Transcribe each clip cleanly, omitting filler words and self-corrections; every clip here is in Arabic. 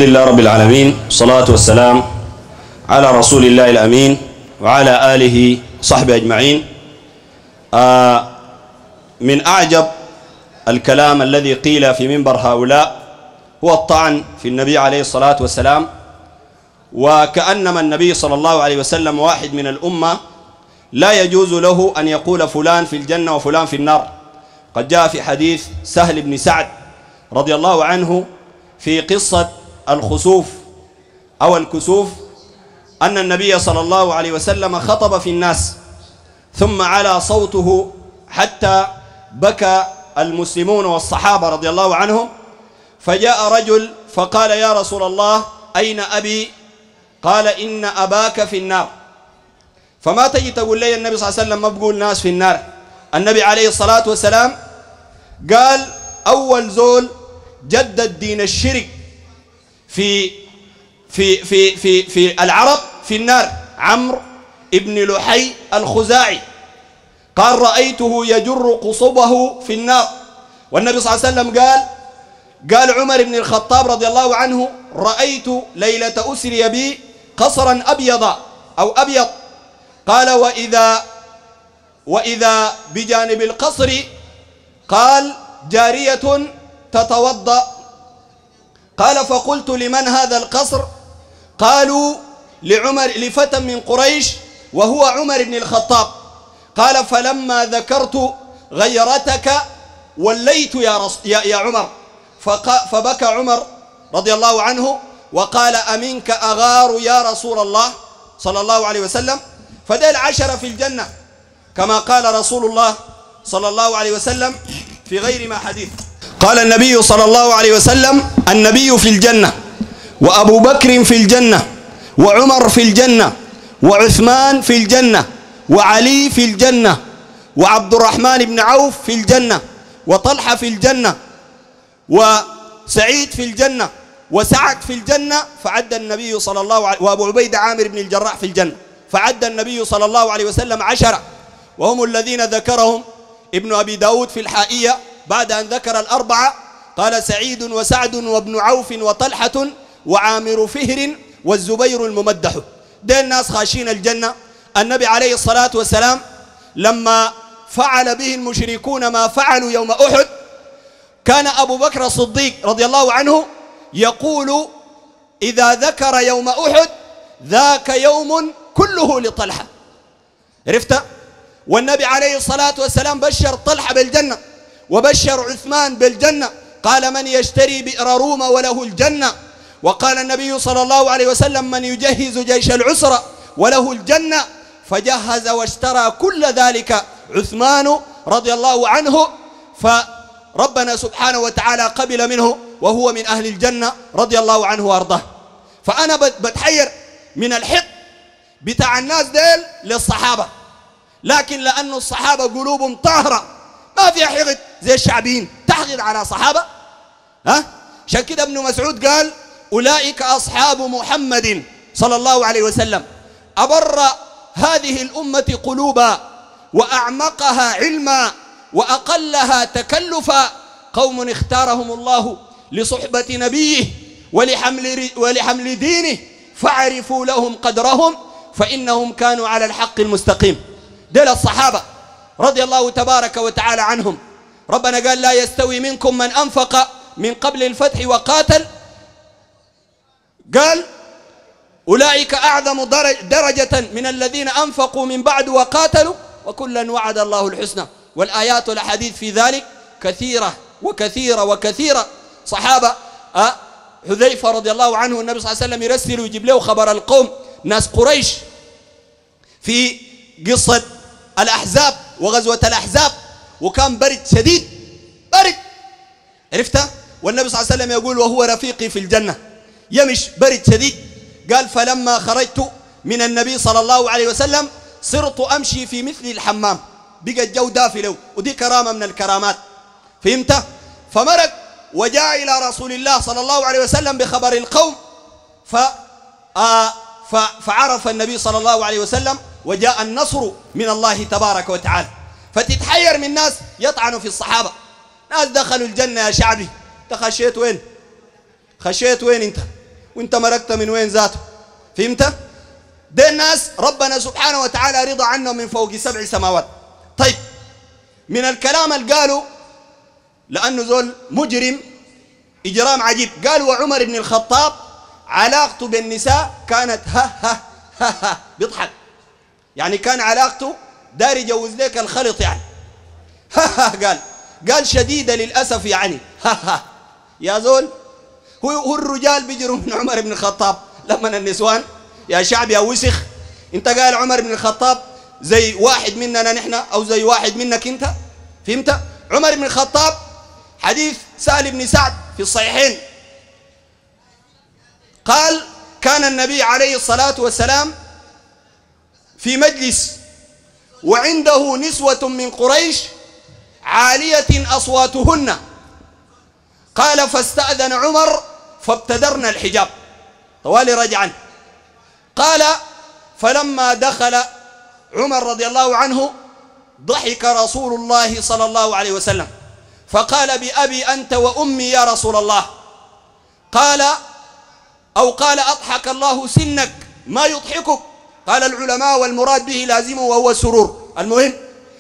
الحمد لله رب العالمين، والصلاة والسلام على رسول الله الأمين وعلى آله وصحبه أجمعين. من أعجب الكلام الذي قيل في منبر هؤلاء هو الطعن في النبي عليه الصلاة والسلام، وكأنما النبي صلى الله عليه وسلم واحد من الأمة لا يجوز له أن يقول فلان في الجنة وفلان في النار. قد جاء في حديث سهل بن سعد رضي الله عنه في قصة الخسوف أو الكسوف أن النبي صلى الله عليه وسلم خطب في الناس ثم على صوته حتى بكى المسلمون والصحابة رضي الله عنهم، فجاء رجل فقال: يا رسول الله أين أبي؟ قال: إن أباك في النار. فما تجي تقول لي النبي صلى الله عليه وسلم ما بقول ناس في النار. النبي عليه الصلاة والسلام قال: أول زول جدد دين الشرك في في في في في العرب في النار عمرو ابن لحي الخزاعي، قال: رأيته يجر قصبه في النار. والنبي صلى الله عليه وسلم قال عمر بن الخطاب رضي الله عنه: رأيت ليلة أسري بي قصرا أبيض أو أبيض، قال: وإذا بجانب القصر قال جارية تتوضأ، قال: فقلت لمن هذا القصر؟ قالوا لفتى من قريش وهو عمر بن الخطاب. قال: فلما ذكرت غيرتك وليت يا عمر، فبكى عمر رضي الله عنه وقال: أمنك أغار يا رسول الله صلى الله عليه وسلم. فدل 10 في الجنة كما قال رسول الله صلى الله عليه وسلم في غير ما حديث. قال النبي صلى الله عليه وسلم: النبي في الجنة، وأبو بكر في الجنة، وعمر في الجنة، وعثمان في الجنة، وعلي في الجنة، وعبد الرحمن بن عوف في الجنة، وطلحة في الجنة، وسعيد في الجنة، وسعد في الجنة. فعد النبي صلى الله عليه وأبو عبيدة عامر بن الجراح في الجنة. فعد النبي صلى الله عليه وسلم 10، وهم الذين ذكرهم ابن أبي داود في الحائية بعد أن ذكر ال4. قال: سعيد وسعد وابن عوف وطلحة وعامر فهر والزبير الممدح. ده الناس خاشين الجنة. النبي عليه الصلاة والسلام لما فعل به المشركون ما فعلوا يوم أحد، كان أبو بكر الصديق رضي الله عنه يقول إذا ذكر يوم أحد: ذاك يوم كله لطلحة. عرفت؟ والنبي عليه الصلاة والسلام بشر طلحة بالجنة وبشر عثمان بالجنة، قال: من يشتري بئر روما وله الجنة. وقال النبي صلى الله عليه وسلم: من يجهز جيش العسرة وله الجنة. فجهز واشترى كل ذلك عثمان رضي الله عنه، فربنا سبحانه وتعالى قبل منه وهو من أهل الجنة رضي الله عنه وأرضاه. فأنا بتحير من الحق بتاع الناس ديل للصحابة، لكن لأن الصحابة قلوبهم طاهرة ما فيها حقد زي الشعبيين تحقد على صحابة. عشان كده ابن مسعود قال: أولئك أصحاب محمد صلى الله عليه وسلم، أبر هذه الأمة قلوبا وأعمقها علما وأقلها تكلفا، قوم اختارهم الله لصحبة نبيه ولحمل دينه، فاعرفوا لهم قدرهم فإنهم كانوا على الحق المستقيم. دول الصحابة رضي الله تبارك وتعالى عنهم. ربنا قال: لا يستوي منكم من أنفق من قبل الفتح وقاتل. قال: أولئك أعظم درجة من الذين أنفقوا من بعد وقاتلوا وكلا وعد الله الحسنى. والآيات والأحاديث في ذلك كثيرة وكثيرة وكثيرة. صحابة حذيفة رضي الله عنه النبي صلى الله عليه وسلم يرسل ويجيب له خبر القوم ناس قريش في قصة الأحزاب وغزوة الأحزاب، وكان برد شديد، برد. عرفته؟ والنبي صلى الله عليه وسلم يقول: وهو رفيقي في الجنة. يمش برد شديد. قال: فلما خرجت من النبي صلى الله عليه وسلم صرت أمشي في مثل الحمام. بقى الجو دافي له، ودي كرامة من الكرامات. فهمت؟ فمرق وجاء إلى رسول الله صلى الله عليه وسلم بخبر القوم، فعرف النبي صلى الله عليه وسلم وجاء النصر من الله تبارك وتعالى. فتتحير من ناس يطعنوا في الصحابة. ناس دخلوا الجنة يا شعبي، انت خشيت وين؟ خشيت وين انت؟ وانت مرقت من وين ذاته؟ فهمت؟ دي الناس ربنا سبحانه وتعالى رضى عنهم من فوق 7 سماوات. طيب من الكلام اللي قالوا لأنه زول مجرم إجرام عجيب، قالوا وعمر بن الخطاب علاقته بالنساء كانت ها ها ها ها بيضحك، يعني كان علاقته دار يجوز لك الخلط يعني ها ها قال شديدة للأسف يعني ها ها يا زول. هو الرجال بيجروا من عمر بن الخطاب لما النسوان يا شعب يا وسخ. انت قال عمر بن الخطاب زي واحد مننا نحن او زي واحد منك انت؟ فهمت؟ عمر بن الخطاب حديث سهل بن سعد في الصحيحين قال كان النبي عليه الصلاة والسلام في مجلس وعنده نسوة من قريش عالية أصواتهن، قال فاستأذن عمر فابتدرنا الحجاب طوالي رجعا. قال فلما دخل عمر رضي الله عنه ضحك رسول الله صلى الله عليه وسلم فقال بأبي أنت وأمي يا رسول الله، قال أضحك الله سنك ما يضحكك؟ قال العلماء والمراد به لازمه وهو السرور. المهم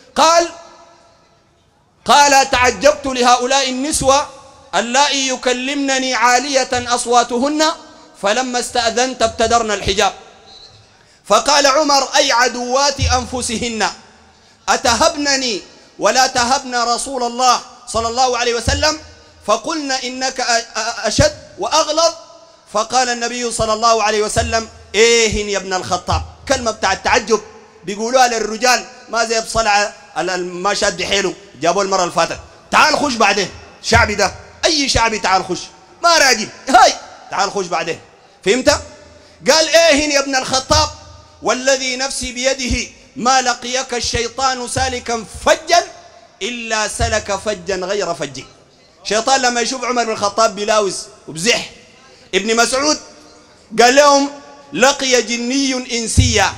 قال تعجبت لهؤلاء النسوة اللائي يكلمنني عالية أصواتهن فلما استأذنت ابتدرنا الحجاب. فقال عمر أي عدوات أنفسهن أتهبنني ولا تهبن رسول الله صلى الله عليه وسلم؟ فقلنا إنك أشد وأغلظ. فقال النبي صلى الله عليه وسلم إيه يا ابن الخطاب، كلمة بتاع التعجب بيقولوها للرجال ما زي بصلع ما شاد حيله جابوه المرة اللي فاتت. تعال خش بعدين شعبي ده أي شعبي تعال خش ما راجل هاي تعال خش بعدين. فهمت؟ قال إيه يا ابن الخطاب والذي نفسي بيده ما لقيك الشيطان سالكا فجا إلا سلك فجا غير فجه. شيطان لما يشوف عمر بن الخطاب بلاوز وبزح. ابن مسعود قال لهم لقي جني إنسيا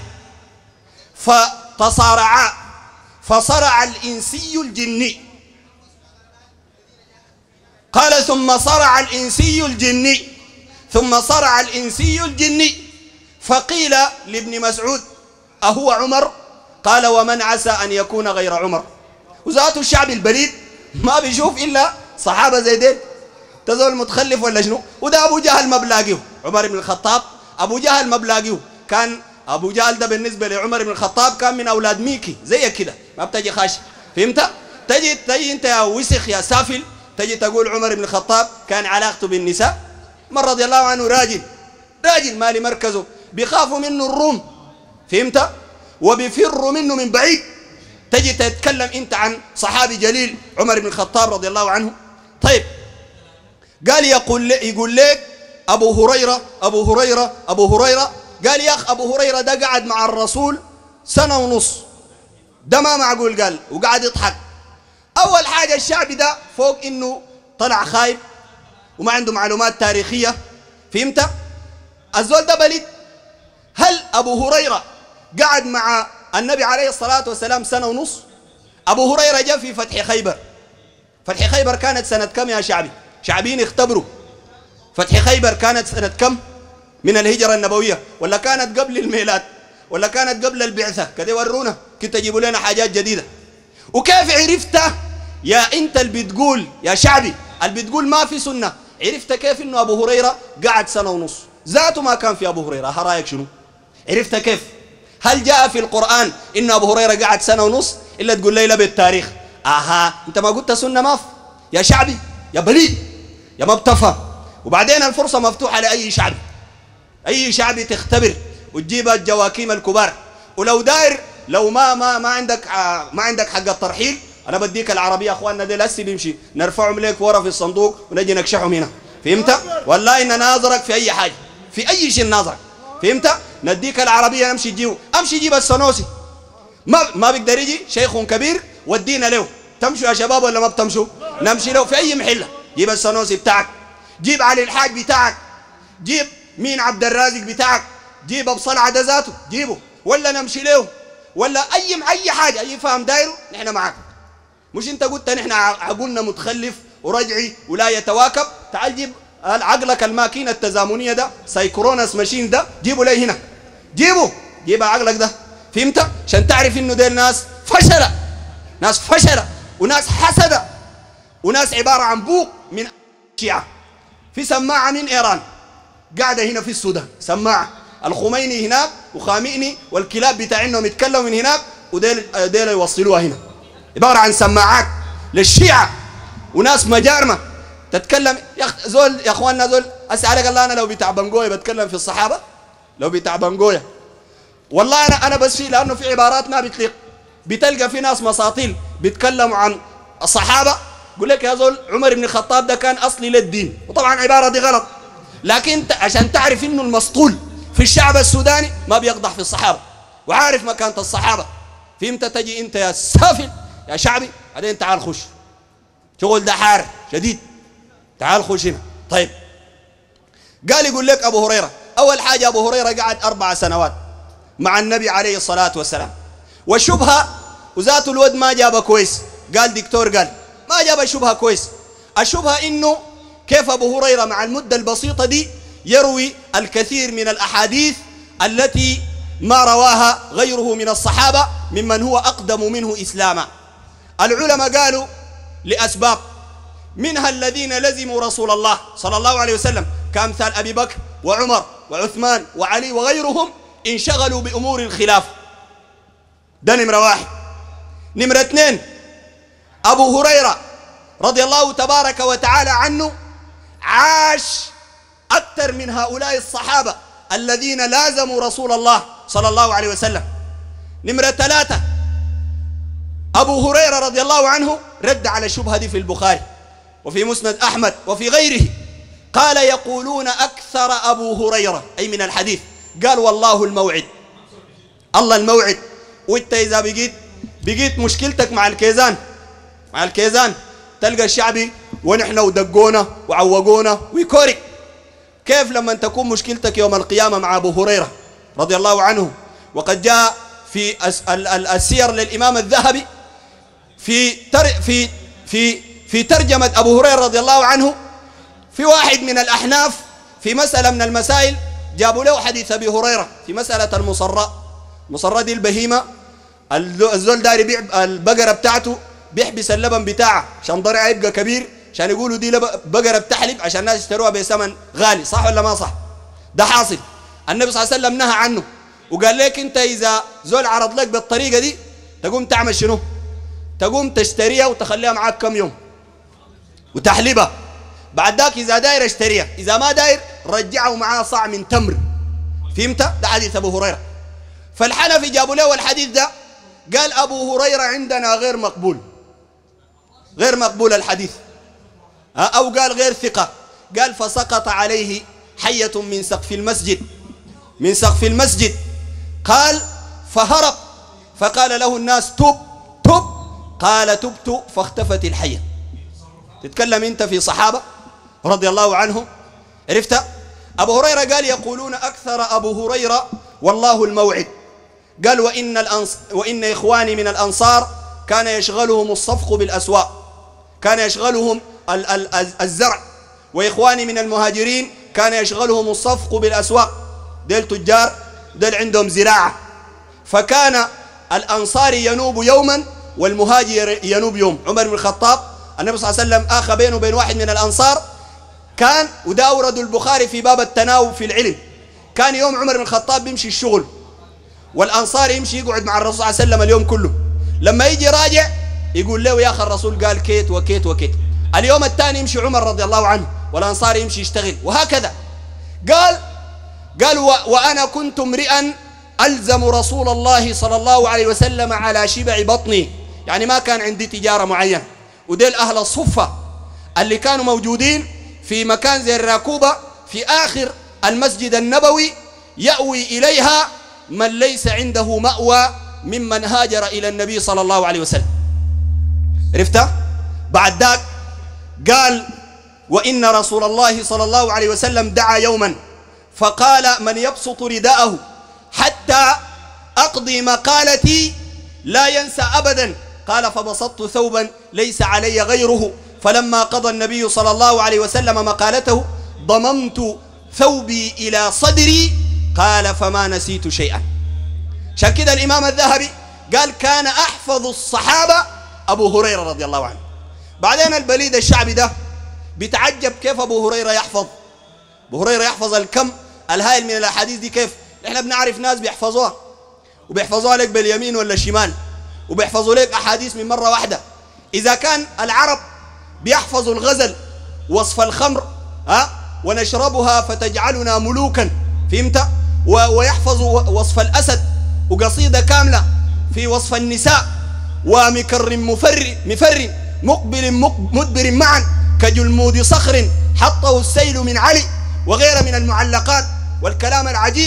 فتصارعا فصرع الإنسي الجني، قال ثم صرع الإنسي الجني ثم صرع الإنسي الجني. فقيل لابن مسعود أهو عمر؟ قال ومن عسى أن يكون غير عمر. وذات الشعب البليد ما بيشوف إلا صحابة زي دين تزول متخلف ولا شنو. وده أبو جهل ما بلاقيه عمر بن الخطاب، أبو جهل ما بلاقيه. كان أبو جهل ده بالنسبة لعمر بن الخطاب كان من أولاد ميكي زيك كده ما بتجي خاش. فهمت؟ تجي أنت يا وسخ يا سافل تجي تقول عمر بن الخطاب كان علاقته بالنساء. من رضي الله عنه راجل مالي مركزه بيخافوا منه الروم. فهمت؟ وبيفروا منه من بعيد. تجي تتكلم أنت عن صحابي جليل عمر بن الخطاب رضي الله عنه. طيب قال يقول لك أبو هريرة قال يا أخ أبو هريرة ده قعد مع الرسول 1.5 سنة ده ما معقول. قال وقعد يضحك. أول حاجة الشعب ده فوق إنه طلع خايب وما عنده معلومات تاريخية. فهمت؟ الزول ده بليد. هل أبو هريرة قعد مع النبي عليه الصلاة والسلام 1.5 سنة؟ أبو هريرة جاء في فتح خيبر. فتح خيبر كانت سنة كم يا شعبي؟ شعبيين اختبروا. فتح خيبر كانت سنة كم من الهجرة النبوية؟ ولا كانت قبل الميلاد؟ ولا كانت قبل البعثة؟ كده ورونا كنت تجيبوا لنا حاجات جديدة. وكيف عرفت يا انت اللي بتقول يا شعبي اللي بتقول ما في سنة، عرفت كيف انه ابو هريرة قعد 1.5 سنة؟ ذاته ما كان في ابو هريرة. رايك شنو؟ عرفت كيف؟ هل جاء في القرآن انه ابو هريرة قعد 1.5 سنة الا تقول لي لا بالتاريخ؟ انت ما قلت سنة ما في يا شعبي يا بليد يا ما بتفهم. وبعدين الفرصة مفتوحة لأي شعبي، أي شعبي تختبر وتجيب الجواكيم الكبار. ولو داير لو ما عندك حق الترحيل أنا بديك العربية أخواننا دي لسه بيمشي نرفعهم لك ورا في الصندوق ونجي نكشحهم هنا. فهمت؟ والله إن ناظرك في أي حاجة في أي شيء ناظرك. فهمت؟ نديك العربية نمشي جيبه. أمشي جيب السنوسي ما بيقدر يجي شيخ كبير ودينا له. تمشوا يا شباب ولا ما بتمشوا؟ نمشي له في أي محلة. جيب السنوسي بتاعك، جيب علي الحاج بتاعك، جيب مين عبد الرازق بتاعك، جيب ابو صلعه ده ذاته جيبه، ولا نمشي له ولا اي حاجه اي فهم دايره نحن معاك. مش انت قلت نحن عقولنا متخلف ورجعي ولا يتواكب؟ تعال جيب عقلك الماكينة التزامنية ده سايكرونس ماشين ده جيبه لي هنا، جيب عقلك ده، فهمت؟ عشان تعرف انه ديل ناس فشلة، ناس فشلة وناس حسدة وناس عبارة عن بوق من الشيعة. في سماعة من إيران قاعدة هنا في السودان، سماعة الخميني هناك وخامئني والكلاب بتاعينهم يتكلموا من هناك وديل يوصلوها هنا، عبارة عن سماعات للشيعة وناس مجارمة تتكلم. زول يا اخواننا زول اسالك الله، انا لو بتاع بنجويا بتكلم في الصحابة؟ لو بتاع بنجويا والله انا بس في، لانه في عبارات ما بتليق، بتلقى في ناس مساطيل بيتكلموا عن الصحابة، يقول لك يا زول عمر بن الخطاب ده كان اصلي للدين، وطبعا العبارة دي غلط، لكن عشان تعرف انه المسطول في الشعب السوداني ما بيقضح في الصحابة وعارف مكانة الصحابة، فهمت؟ تجي انت يا سافل يا شعبي بعدين تعال خش شغل ده حار شديد، تعال خش هنا. طيب قال يقول لك ابو هريرة، اول حاجة ابو هريرة قعد 4 سنوات مع النبي عليه الصلاة والسلام، والشبهة وذات الود ما جابها كويس، قال دكتور قال ما جاب شبهة كويس. الشبهة انه كيف ابو هريرة مع المدة البسيطة دي يروي الكثير من الاحاديث التي ما رواها غيره من الصحابة ممن هو اقدم منه اسلاما. العلماء قالوا لاسباب، منها الذين لزموا رسول الله صلى الله عليه وسلم كامثال ابي بكر وعمر وعثمان وعلي وغيرهم، انشغلوا بامور الخلافة، ده نمرة 1. نمرة 2 ابو هريرة رضي الله تبارك وتعالى عنه عاش أكثر من هؤلاء الصحابة الذين لازموا رسول الله صلى الله عليه وسلم. نمرة 3 أبو هريرة رضي الله عنه رد على الشبهة دي في البخاري وفي مسند أحمد وفي غيره، قال يقولون أكثر أبو هريرة أي من الحديث، قال والله الموعد، الله الموعد. وانت إذا بقيت مشكلتك مع الكيزان تلقى الشعبي ونحن ودقونا وعوقونا ويكورك. كيف لما تكون مشكلتك يوم القيامة مع أبو هريرة رضي الله عنه؟ وقد جاء في السير للإمام الذهبي في ترجمة أبو هريرة رضي الله عنه، في واحد من الأحناف في مسألة من المسائل جابوا له حديث أبي هريرة في مسألة المصرة دي البهيمة، الزول داري يبيع البقرة بتاعته بيحبس اللبن بتاعه عشان ضرعه يبقى كبير، عشان يقولوا دي بقرة بتحلب عشان الناس يشتروها بثمن غالي، صح ولا ما صح؟ ده حاصل. النبي صلى الله عليه وسلم نهى عنه وقال لك انت اذا زول عرض لك بالطريقة دي تقوم تعمل شنو؟ تقوم تشتريها وتخليها معاك كم يوم وتحلبها، بعد ذاك اذا داير اشتريها، اذا ما داير رجعه معاه صاع من تمر، فهمت؟ ده حديث ابو هريرة. فالحنفي جابوا له الحديث ده، قال ابو هريرة عندنا غير مقبول الحديث، أو قال غير ثقة، قال فسقط عليه حية من سقف المسجد قال فهرب، فقال له الناس تب، قال تبت فاختفت الحية. تتكلم انت في صحابة رضي الله عنهم، عرفت؟ أبو هريرة قال يقولون أكثر أبو هريرة والله الموعد، قال وإن إخواني من الأنصار كان يشغلهم الصفق بالأسواق، كان يشغلهم الزرع، وإخواني من المهاجرين كان يشغلهم الصفق بالأسواق، ديل تجار ديل عندهم زراعة، فكان الأنصاري ينوب يوما والمهاجر ينوب يوم. عمر بن الخطاب النبي صلى الله عليه وسلم آخى بينه وبين واحد من الأنصار، كان وده أورد البخاري في باب التناوب في العلم، كان يوم عمر بن الخطاب بيمشي الشغل والأنصاري يمشي يقعد مع الرسول صلى الله عليه وسلم اليوم كله، لما يجي راجع يقول له يا أخي الرسول قال كيت وكيت وكيت. اليوم الثاني يمشي عمر رضي الله عنه والأنصاري يمشي يشتغل، وهكذا. قال وأنا كنت امرئا ألزم رسول الله صلى الله عليه وسلم على شبع بطني، يعني ما كان عندي تجارة معينة. وديل أهل الصفة اللي كانوا موجودين في مكان زي الراكوبة في آخر المسجد النبوي يأوي إليها من ليس عنده مأوى ممن هاجر إلى النبي صلى الله عليه وسلم، عرفت؟ بعد ذاك قال وإن رسول الله صلى الله عليه وسلم دعا يوما فقال من يبسط رداءه حتى أقضي مقالتي لا ينسى أبدا، قال فبسطت ثوبا ليس علي غيره، فلما قضى النبي صلى الله عليه وسلم مقالته ضممت ثوبي إلى صدري قال فما نسيت شيئا. عشان كده الإمام الذهبي قال كان أحفظ الصحابة أبو هريرة رضي الله عنه. بعدين البليد الشعبي ده بيتعجب كيف أبو هريرة يحفظ. أبو هريرة يحفظ الكم الهائل من الأحاديث دي كيف؟ إحنا بنعرف ناس بيحفظوها وبيحفظوها لك باليمين ولا الشمال وبيحفظوا لك أحاديث من مرة واحدة. إذا كان العرب بيحفظوا الغزل وصف الخمر ونشربها فتجعلنا ملوكا، فهمت؟ ويحفظوا وصف الأسد وقصيدة كاملة في وصف النساء، ومكر مفر مقبل مدبر معا كجلمود صخر حطه السيل من علي، وغيرها من المعلقات والكلام العجيب.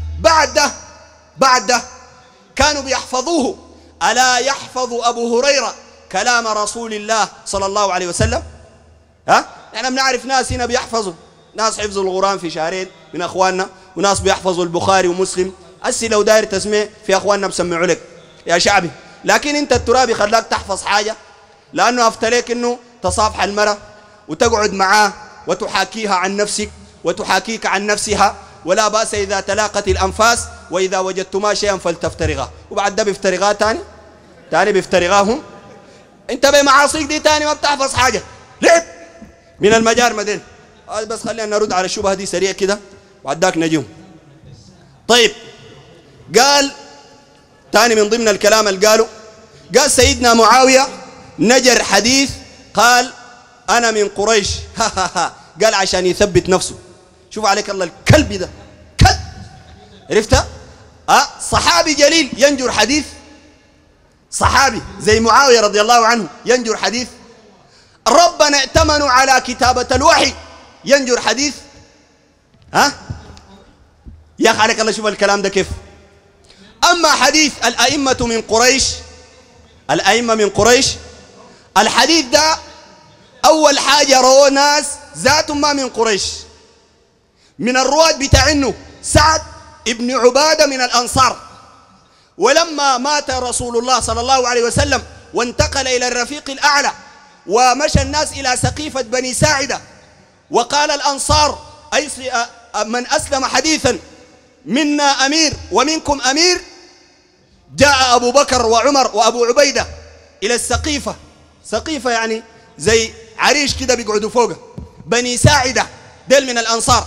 بعد ده كانوا بيحفظوه. ألا يحفظ أبو هريرة كلام رسول الله صلى الله عليه وسلم؟ احنا بنعرف ناس هنا بيحفظوا، ناس حفظوا القرآن في شهرين من أخواننا، وناس بيحفظوا البخاري ومسلم. أسي لو داير تسمع في أخواننا بسمعوا لك يا شعبي، لكن أنت الترابي خلاك تحفظ حاجة، لأنه أفتليك أنه تصافح المرأة وتقعد معاه وتحاكيها عن نفسك وتحاكيك عن نفسها، ولا بأس إذا تلاقت الأنفاس وإذا وجدتما شيئا فلتفترغا. وبعد ده بيفترغا تاني بيفترغاهم. أنت بمعاصيك دي تاني ما بتحفظ حاجة، لعب من المجار مدين. بس خلينا نرد على الشبهة دي سريع كده وعداك نجيهم. طيب، قال تاني من ضمن الكلام اللي قال سيدنا معاوية نجر حديث، قال أنا من قريش قال عشان يثبت نفسه. شوف عليك الله الكلب ده كلب، عرفت؟ صحابي جليل ينجر حديث، صحابي زي معاوية رضي الله عنه ينجر حديث. ربنا ائتمنوا على كتابة الوحي ينجر حديث. يا أخي عليك الله، شوف الكلام ده كيف. أما حديث الأئمة من قريش، الأئمة من قريش، الحديث ده أول حاجة رواه ناس ذاتهم ما من قريش، من الرواة بتاعنه سعد ابن عبادة من الأنصار. ولما مات رسول الله صلى الله عليه وسلم وانتقل إلى الرفيق الأعلى ومشى الناس إلى سقيفة بني ساعدة، وقال الأنصار أي من أسلم حديثا منا أمير ومنكم أمير، جاء أبو بكر وعمر وأبو عبيدة إلى السقيفة. سقيفة يعني زي عريش كده بيقعدوا فوقه، بني ساعدة دل من الأنصار.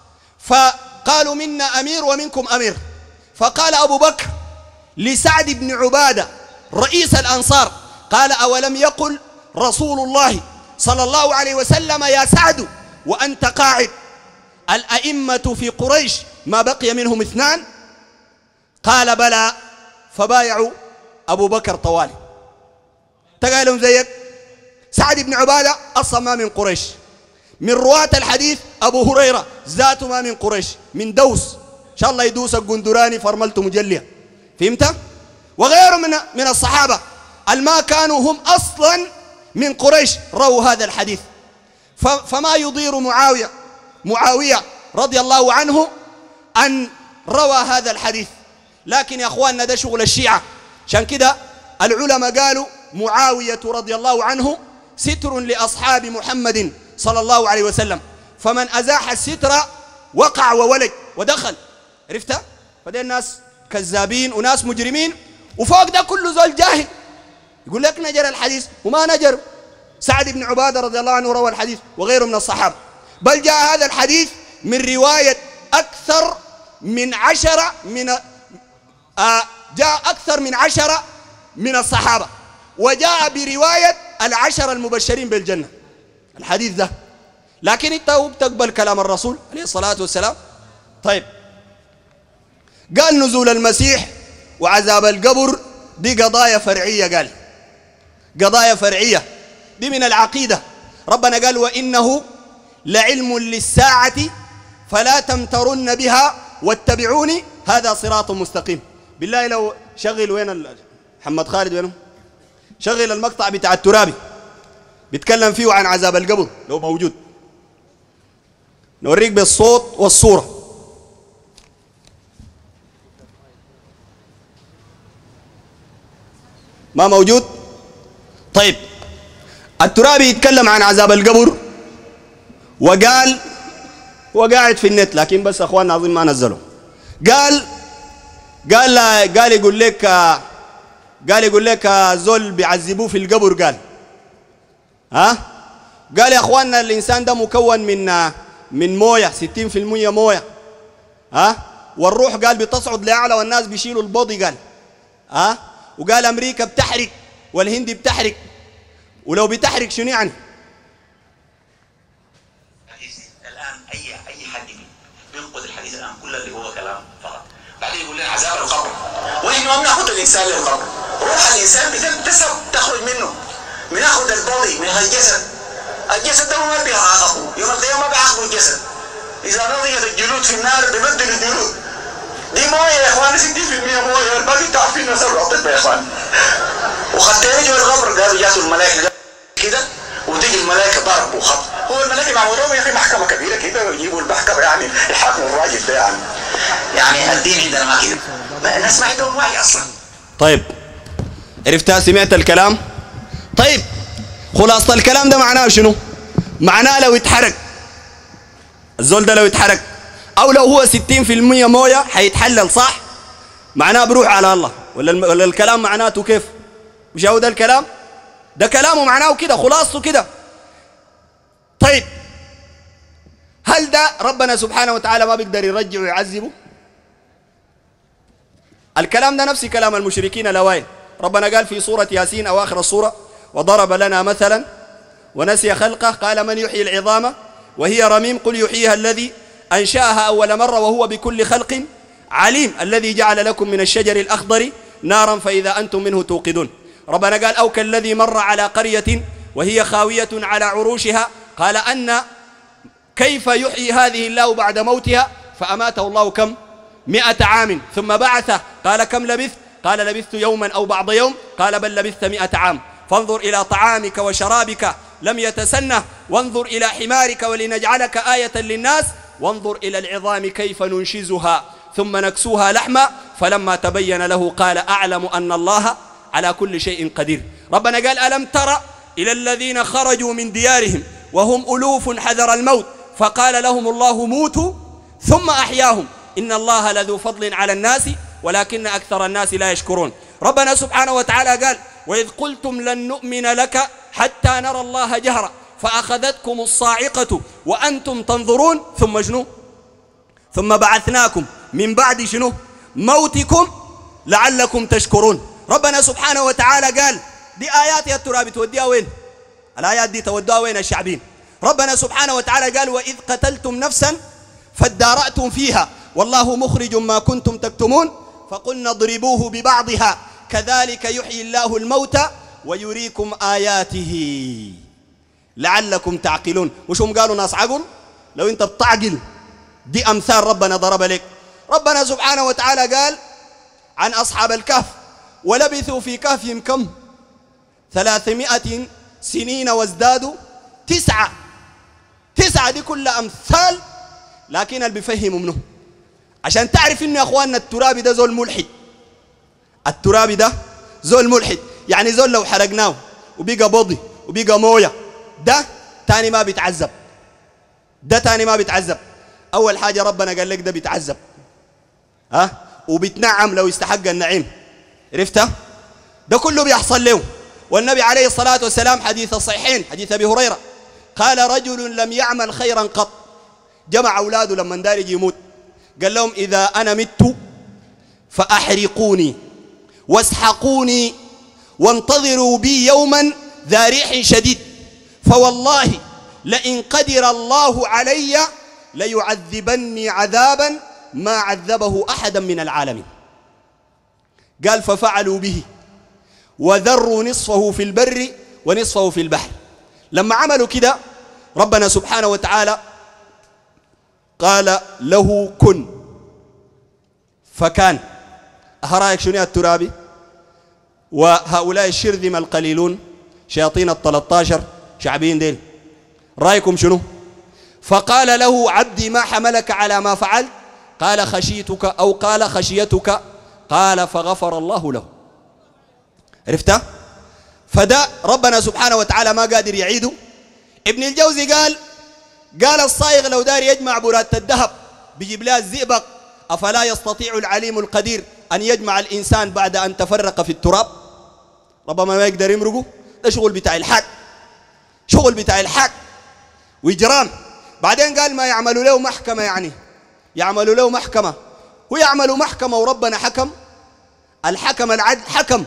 فقالوا منا أمير ومنكم أمير. فقال أبو بكر لسعد بن عبادة رئيس الأنصار، قال أولم يقل رسول الله صلى الله عليه وسلم يا سعد وأنت قاعد الأئمة في قريش ما بقي منهم اثنان؟ قال بلى. فبايعوا أبو بكر طوالي. تقالهم زيك. سعد بن عبادة أصلا ما من قريش، من رواة الحديث أبو هريرة ذاته ما من قريش، من دوس، إن شاء الله يدوس الجندراني فرملته مجلية، فهمت؟ وغيره من الصحابة الما كانوا هم أصلا من قريش رووا هذا الحديث. فما يضير معاوية رضي الله عنه أن روى هذا الحديث. لكن يا أخواننا ده شغل الشيعة. عشان كده العلماء قالوا معاوية رضي الله عنه ستر لأصحاب محمد صلى الله عليه وسلم، فمن أزاح الستر وقع وولج ودخل، عرفت؟ فدي الناس كذابين وناس مجرمين، وفوق ده كله زول جاهل يقول لك نجر الحديث وما نجر. سعد بن عبادة رضي الله عنه روى الحديث وغيره من الصحابة، بل جاء هذا الحديث من رواية أكثر من 10 من الصحابة، وجاء برواية 10 المبشرين بالجنة الحديث ده. لكن انت بتقبل كلام الرسول عليه الصلاة والسلام. طيب، قال نزول المسيح وعذاب القبر دي قضايا فرعية، قال قضايا فرعية دي من العقيدة. ربنا قال وإنه لعلم للساعة فلا تمترن بها واتبعوني هذا صراط مستقيم. بالله لو شغل وين محمد خالد وينه، شغل المقطع بتاع الترابي بيتكلم فيه عن عذاب القبر لو موجود، نوريك بالصوت والصورة. ما موجود؟ طيب، الترابي يتكلم عن عذاب القبر وقال هو قاعد في النت لكن بس اخواننا اظن ما نزلوا. قال يقول لك زول بيعذبوه في القبر. قال يا اخواننا الانسان ده مكون من مويه 60% مويه. والروح قال بتصعد لاعلى والناس بيشيلوا البودي. قال وقال امريكا بتحرق والهند بتحرق، ولو بتحرق شنو يعني؟ الان اي حد بينقذ الحديث الان كل اللي هو كلام فقط. بعدين يقول لنا عذاب القبر، ونحن ما بناخذ الانسان للقبر، روح الانسان بتنتسب تخرج منه، بناخذ البودي من الجسد. الجسد ده ما بيعاقبه يوم القيامه، ما بيعاقبوا الجسد. اذا نضجت الجلود في النار ببدل الجلود. دي مويه يا اخوان 60% مويه، الباقي تعرفين نسال الطب يا اخوان. وخدتني جوا القبر قالوا جاتوا الملائكه كده وتيجي الملائكه ضرب وخط. هو الملائكه معمولهم يا اخي محكمه كبيره كده ويجيبوا المحكمه يعني يحاكموا الراجل ده يعني الدين عندنا ما كده. الناس ما عندهم وعي اصلا. طيب عرفتها؟ سمعت الكلام؟ طيب خلاصة الكلام ده معناه شنو؟ معناه لو اتحرق الزول ده، لو اتحرق او لو هو 60% مويه حيتحلل، صح؟ معناه بروح على الله، ولا الكلام معناته كيف؟ مش هو ده الكلام؟ ده كلامه معناه كده، خلاصته كده. طيب هل ده ربنا سبحانه وتعالى ما بيقدر يرجع ويعذبه؟ الكلام ده نفس كلام المشركين الأوائل. ربنا قال في سورة ياسين أو آخر السورة: وضرب لنا مثلا ونسي خلقه قال من يحيي العظام وهي رميم قل يحييها الذي أنشأها أول مرة وهو بكل خلق عليم الذي جعل لكم من الشجر الأخضر نارا فإذا أنتم منه توقدون. ربنا قال أو كالذي مر على قرية وهي خاوية على عروشها قال أن كيف يحيي هذه الله بعد موتها فأماته الله كم 100 عام ثم بعثه قال كم لبثت قال لبثت يوما أو بعض يوم قال بل لبثت 100 عام فانظر إلى طعامك وشرابك لم يتسنه وانظر إلى حمارك ولنجعلك آية للناس وانظر إلى العظام كيف ننشزها ثم نكسوها لحما فلما تبين له قال أعلم أن الله على كل شيء قدير. ربنا قال ألم تر إلى الذين خرجوا من ديارهم وهم ألوف حذر الموت فقال لهم الله موتوا ثم أحياهم إن الله لذو فضل على الناس ولكن أكثر الناس لا يشكرون. ربنا سبحانه وتعالى قال وإذ قلتم لن نؤمن لك حتى نرى الله جهرا فأخذتكم الصاعقة وأنتم تنظرون ثم شنو؟ ثم بعثناكم من بعد شنو؟ موتكم لعلكم تشكرون. ربنا سبحانه وتعالى قال دي آيات يا ترى بتوديها وين؟ الآيات دي تودوها وين الشعبين؟ ربنا سبحانه وتعالى قال وإذ قتلتم نفسا فادارأتم فيها والله مخرج ما كنتم تكتمون فقلنا اضربوه ببعضها كذلك يحيي الله الموتى ويريكم آياته لعلكم تعقلون. مش هم قالوا ناس عقل؟ لو انت بتعقل دي أمثال ربنا ضرب لك. ربنا سبحانه وتعالى قال عن أصحاب الكهف ولبثوا في كهفهم كم 300 سنين وازدادوا 9. دي كلها أمثال لكن اللي بيفهموا منه عشان تعرف إنه يا أخواننا الترابي ده زول ملحد. الترابي ده زول ملحد، يعني زول لو حرقناه وبقى بضي وبقى موية ده تاني ما بيتعذب. ده تاني ما بيتعذب. أول حاجة ربنا قال لك ده بيتعذب وبيتنعم لو يستحق النعيم. عرفتها؟ ده كله بيحصل له. والنبي عليه الصلاة والسلام حديث الصحيحين حديث أبي هريرة قال رجل لم يعمل خيرا قط جمع أولاده لما دارج يموت قال لهم إذا أنا مت فأحرقوني واسحقوني وانتظروا بي يوما ذا ريح شديد فوالله لئن قدر الله علي ليعذبني عذابا ما عذبه أحدا من العالمين. قال ففعلوا به وذروا نصفه في البر ونصفه في البحر. لما عملوا كده ربنا سبحانه وتعالى قال له كن فكان. أهرايك شنو الترابي وهؤلاء الشرذمة القليلون شياطين ال13 شعبين ديل رأيكم شنو؟ فقال له عبدي ما حملك على ما فعلت قال خشيتك أو قال خشيتك قال فغفر الله له. عرفتها؟ فده ربنا سبحانه وتعالى ما قادر يعيده. ابن الجوزي قال قال الصايغ لو دار يجمع برادة الذهب بيجيب لها الزئبق، أفلا يستطيع العليم القدير أن يجمع الإنسان بعد أن تفرق في التراب؟ ربما ما يقدر يمرقه. ده شغل بتاع الحاج، شغل بتاع الحاج وإجرام. بعدين قال ما يعملوا له محكمة، يعني يعملوا له محكمة، هو يعملوا محكمة وربنا حكم؟ الحكم العدل حكم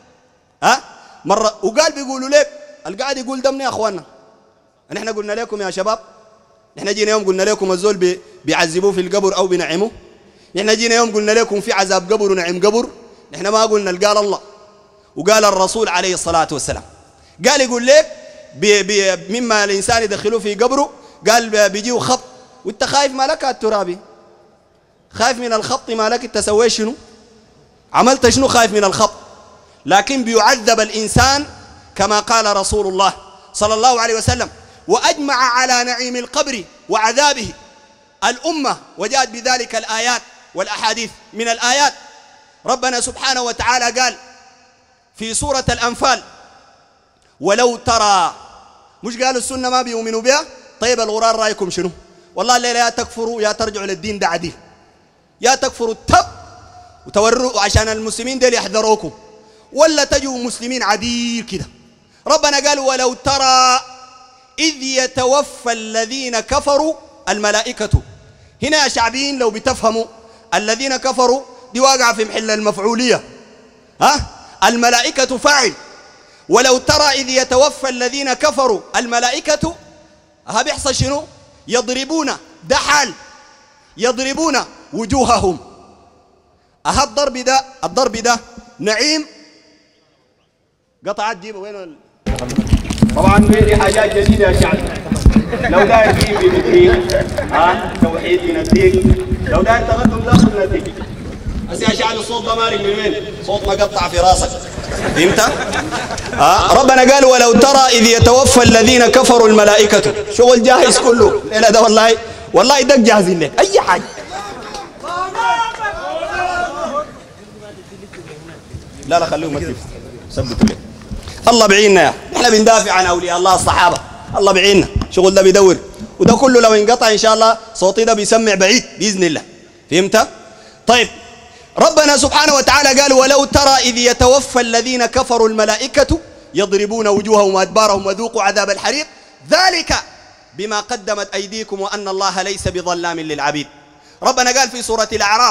مرة. وقال بيقولوا لك القاعد يقول ده من يا أخوانا، نحن قلنا لكم يا شباب، نحن جينا يوم قلنا لكم الزول بيعذبوه في القبر أو بنعمه، نحن جينا يوم قلنا لكم في عذاب قبر ونعم قبر، نحن ما قلنا قال الله وقال الرسول عليه الصلاة والسلام. قال يقول لك مما الإنسان يدخلوه في قبره، قال بيجيه خبط، وانت خايف مالك الترابي؟ خايف من الخبط مالك؟ انت سويت شنو؟ عملت شنو خايف من الخبط؟ لكن بيعذب الإنسان كما قال رسول الله صلى الله عليه وسلم، وأجمع على نعيم القبر وعذابه الأمة، وجاءت بذلك الآيات والأحاديث. من الآيات ربنا سبحانه وتعالى قال في سورة الأنفال ولو ترى، مش قالوا السنة ما بيؤمنوا بها؟ طيب الغرار رأيكم شنو؟ والله الليلة يا تكفروا يا ترجعوا للدين ده عديل، يا تكفروا التب وتوروا عشان المسلمين ديل يحذروكم، ولا تجوا مسلمين عديل كده. ربنا قال ولو ترى إذ يتوفى الذين كفروا الملائكة. هنا يا شعبيين لو بتفهموا الذين كفروا دي واقعة في محل المفعولية، الملائكة فاعل. ولو ترى إذ يتوفى الذين كفروا الملائكة، بيحصل شنو؟ يضربون، ده حال، يضربون وجوههم. الضرب ده نعيم. قطعت جيبه وين طبعا دي حاجات جديدة يا شعب. لو داير فيه بنديك توحيد بنديك، لو داير تقدم داخل نديك. بس يا شعب الصوت ده مالي من وين؟ صوت مقطع في راسك، فهمت؟ ربنا قال ولو ترى إذ يتوفى الذين كفروا الملائكة. شغل جاهز كله لا ده والله دق جاهزين لك أي حاجة. لا خليهم ما ثبتوا لي. الله بعيننا يا احنا بندافع عن اولياء الله الصحابه، الله بعيننا. شغل ده بيدور، وده كله لو انقطع ان شاء الله صوتي ده بيسمع بعيد باذن الله، فهمت؟ طيب ربنا سبحانه وتعالى قال ولو ترى اذ يتوفى الذين كفروا الملائكه يضربون وجوههم وادبارهم وذوقوا عذاب الحريق ذلك بما قدمت ايديكم وان الله ليس بظلام للعبيد. ربنا قال في سوره الاعراف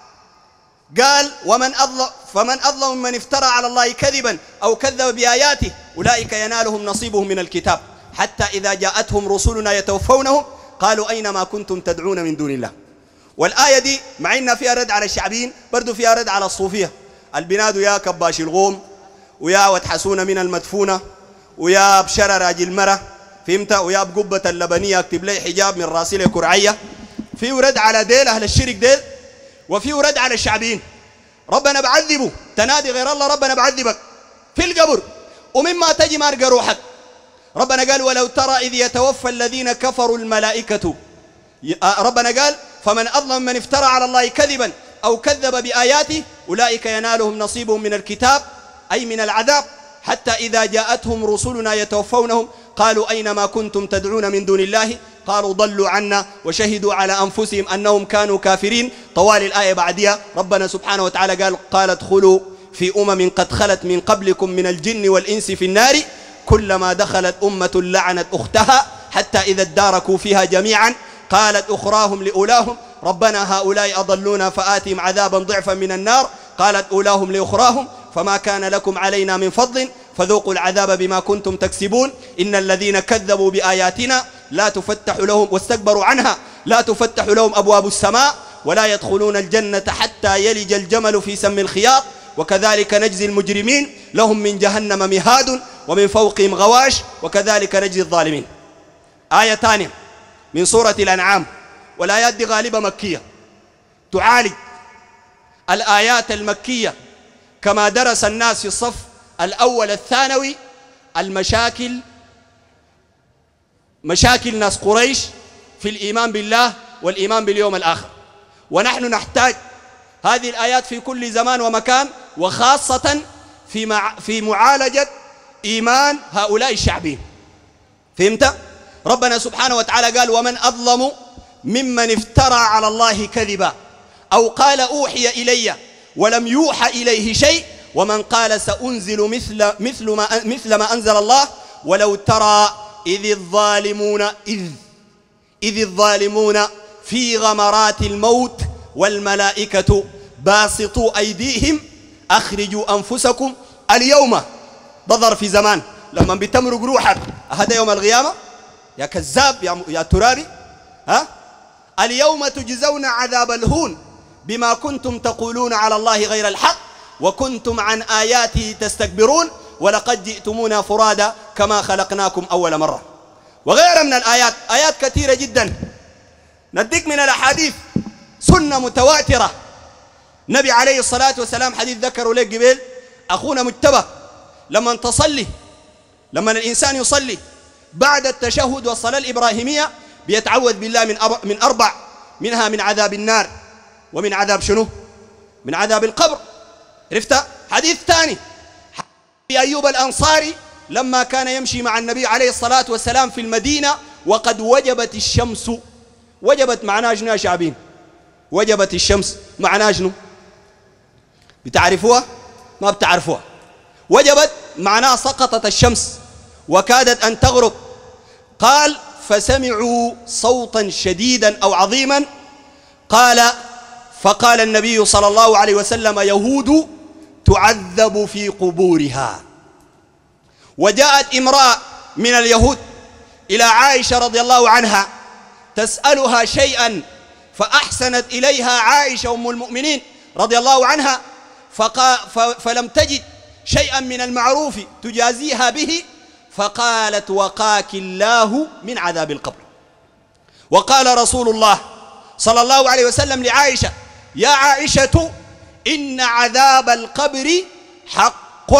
قال فمن أظلم ممن افترى على الله كذبا أو كذب بآياته أولئك ينالهم نصيبهم من الكتاب حتى إذا جاءتهم رسلنا يتوفونهم قالوا أين ما كنتم تدعون من دون الله. والآية دي مع إنها فيها رد على الشعبيين برضو فيها رد على الصوفية البناد يا كباش الغوم ويا وتحسون من المدفونة ويا بشرى راجل مرة، فهمت؟ ويا بقبة اللبنية اكتب لي حجاب من راسي لي كرعية. فيه رد على ديل أهل الشرك ديل، وفيه رد على الشعبيين. ربنا بعذبه، تنادي غير الله ربنا بعذبك في القبر ومما تجي مارق روحك. ربنا قال ولو ترى إذ يتوفى الذين كفروا الملائكة. ربنا قال فمن أظلم من افترى على الله كذبا أو كذب بآياته أولئك ينالهم نصيبهم من الكتاب أي من العذاب حتى إذا جاءتهم رسلنا يتوفونهم قالوا أين ما كنتم تدعون من دون الله قالوا ضلوا عنا وشهدوا على أنفسهم أنهم كانوا كافرين. طوال الآية بعدها ربنا سبحانه وتعالى قال ادخلوا في قد خلت من قبلكم من الجن والإنس في النار كلما دخلت أمة لعنت أختها حتى إذا اداركوا فيها جميعا قالت أخراهم لأولاهم ربنا هؤلاء أضلونا فآتهم عذابا ضعفا من النار قالت أولاهم لأخراهم فما كان لكم علينا من فضل فذوقوا العذاب بما كنتم تكسبون إن الذين كذبوا بآياتنا لا تفتح لهم واستكبروا عنها لا تفتح لهم أبواب السماء ولا يدخلون الجنة حتى يلج الجمل في سم الخياط وكذلك نجزي المجرمين لهم من جهنم مهاد ومن فوقهم غواش وكذلك نجزي الظالمين. آية ثانية من سورة الأنعام، والآيات دي غالبة مكية تعالج الآيات المكية كما درس الناس في الصف الأول الثانوي مشاكل ناس قريش في الإيمان بالله والإيمان باليوم الآخر. ونحن نحتاج هذه الآيات في كل زمان ومكان وخاصة في معالجة إيمان هؤلاء الشعبين، فهمت؟ ربنا سبحانه وتعالى قال ومن أظلم ممن افترى على الله كذبا أو قال أوحي إلي ولم يوحى إليه شيء ومن قال سأنزل مثل ما أنزل الله ولو ترى إذ الظالمون في غمرات الموت والملائكة باسطوا أيديهم أخرجوا أنفسكم اليوم ضرر في زمان لما بتمرق روحك هذا يوم القيامة يا كذاب يا ترابي اليوم تجزون عذاب الهون بما كنتم تقولون على الله غير الحق وكنتم عن آياته تستكبرون ولقد جئتمونا فرادا كما خلقناكم أول مرة. وغير من الآيات آيات كثيرة جدا. نديك من الأحاديث سنة متواترة نبي عليه الصلاة والسلام حديث ذكروا لك قبل أخونا مجتبى لما الإنسان يصلي بعد التشهد والصلاة الإبراهيمية بيتعوذ بالله من أربع، منها من عذاب النار ومن عذاب شنو؟ من عذاب القبر. عرفت؟ حديث ثاني أيوب الأنصاري لما كان يمشي مع النبي عليه الصلاة والسلام في المدينة وقد وجبت الشمس. وجبت معناها شنو يا شعبين؟ وجبت الشمس معناها شنو؟ بتعرفوها؟ ما بتعرفوها. وجبت معناها سقطت الشمس وكادت أن تغرب. قال فسمعوا صوتا شديدا أو عظيما فقال النبي صلى الله عليه وسلم يهود تعذب في قبورها. وجاءت امرأة من اليهود إلى عائشة رضي الله عنها تسألها شيئا فأحسنت إليها عائشة أم المؤمنين رضي الله عنها فلم تجد شيئا من المعروف تجازيها به فقالت وقاك الله من عذاب القبر. وقال رسول الله صلى الله عليه وسلم لعائشة يا عائشة إن عذاب القبر حق.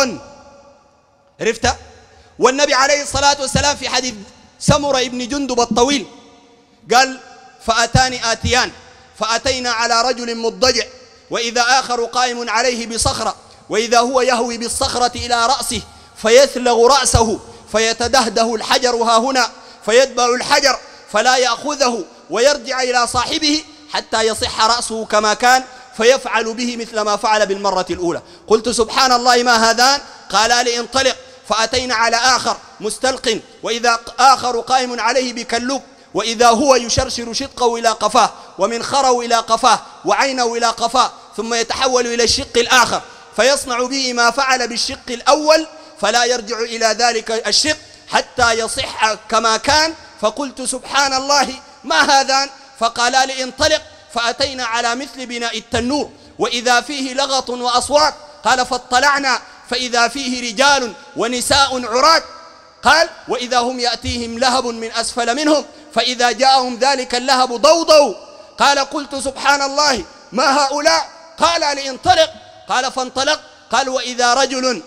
عرفت؟ والنبي عليه الصلاة والسلام في حديث سمرة ابن جندب الطويل قال فأتاني آتيان فأتينا على رجل مضجع وإذا آخر قائم عليه بصخرة وإذا هو يهوي بالصخرة إلى رأسه فيثلغ رأسه فيتدهده الحجر ها هنا فيتبع الحجر فلا يأخذه ويرجع إلى صاحبه حتى يصح رأسه كما كان فيفعل به مثل ما فعل بالمرة الأولى. قلت سبحان الله ما هذان؟ قال لي انطلق. فأتينا على آخر مستلق وإذا آخر قائم عليه بكلوب وإذا هو يشرشر شدقه إلى قفاه ومنخره إلى قفاه وعينه إلى قفاه ثم يتحول إلى الشق الآخر فيصنع به ما فعل بالشق الأول فلا يرجع إلى ذلك الشق حتى يصح كما كان. فقلت سبحان الله ما هذان؟ فقال لي انطلق. فأتينا على مثل بناء التنور وإذا فيه لغط وأصوات. قال فاطلعنا فإذا فيه رجال ونساء عراة. قال وإذا هم يأتيهم لهب من أسفل منهم فإذا جاءهم ذلك اللهب ضوضوا. قال قلت سبحان الله ما هؤلاء؟ قال لي انطلق. قال فانطلق. قال وإذا رجل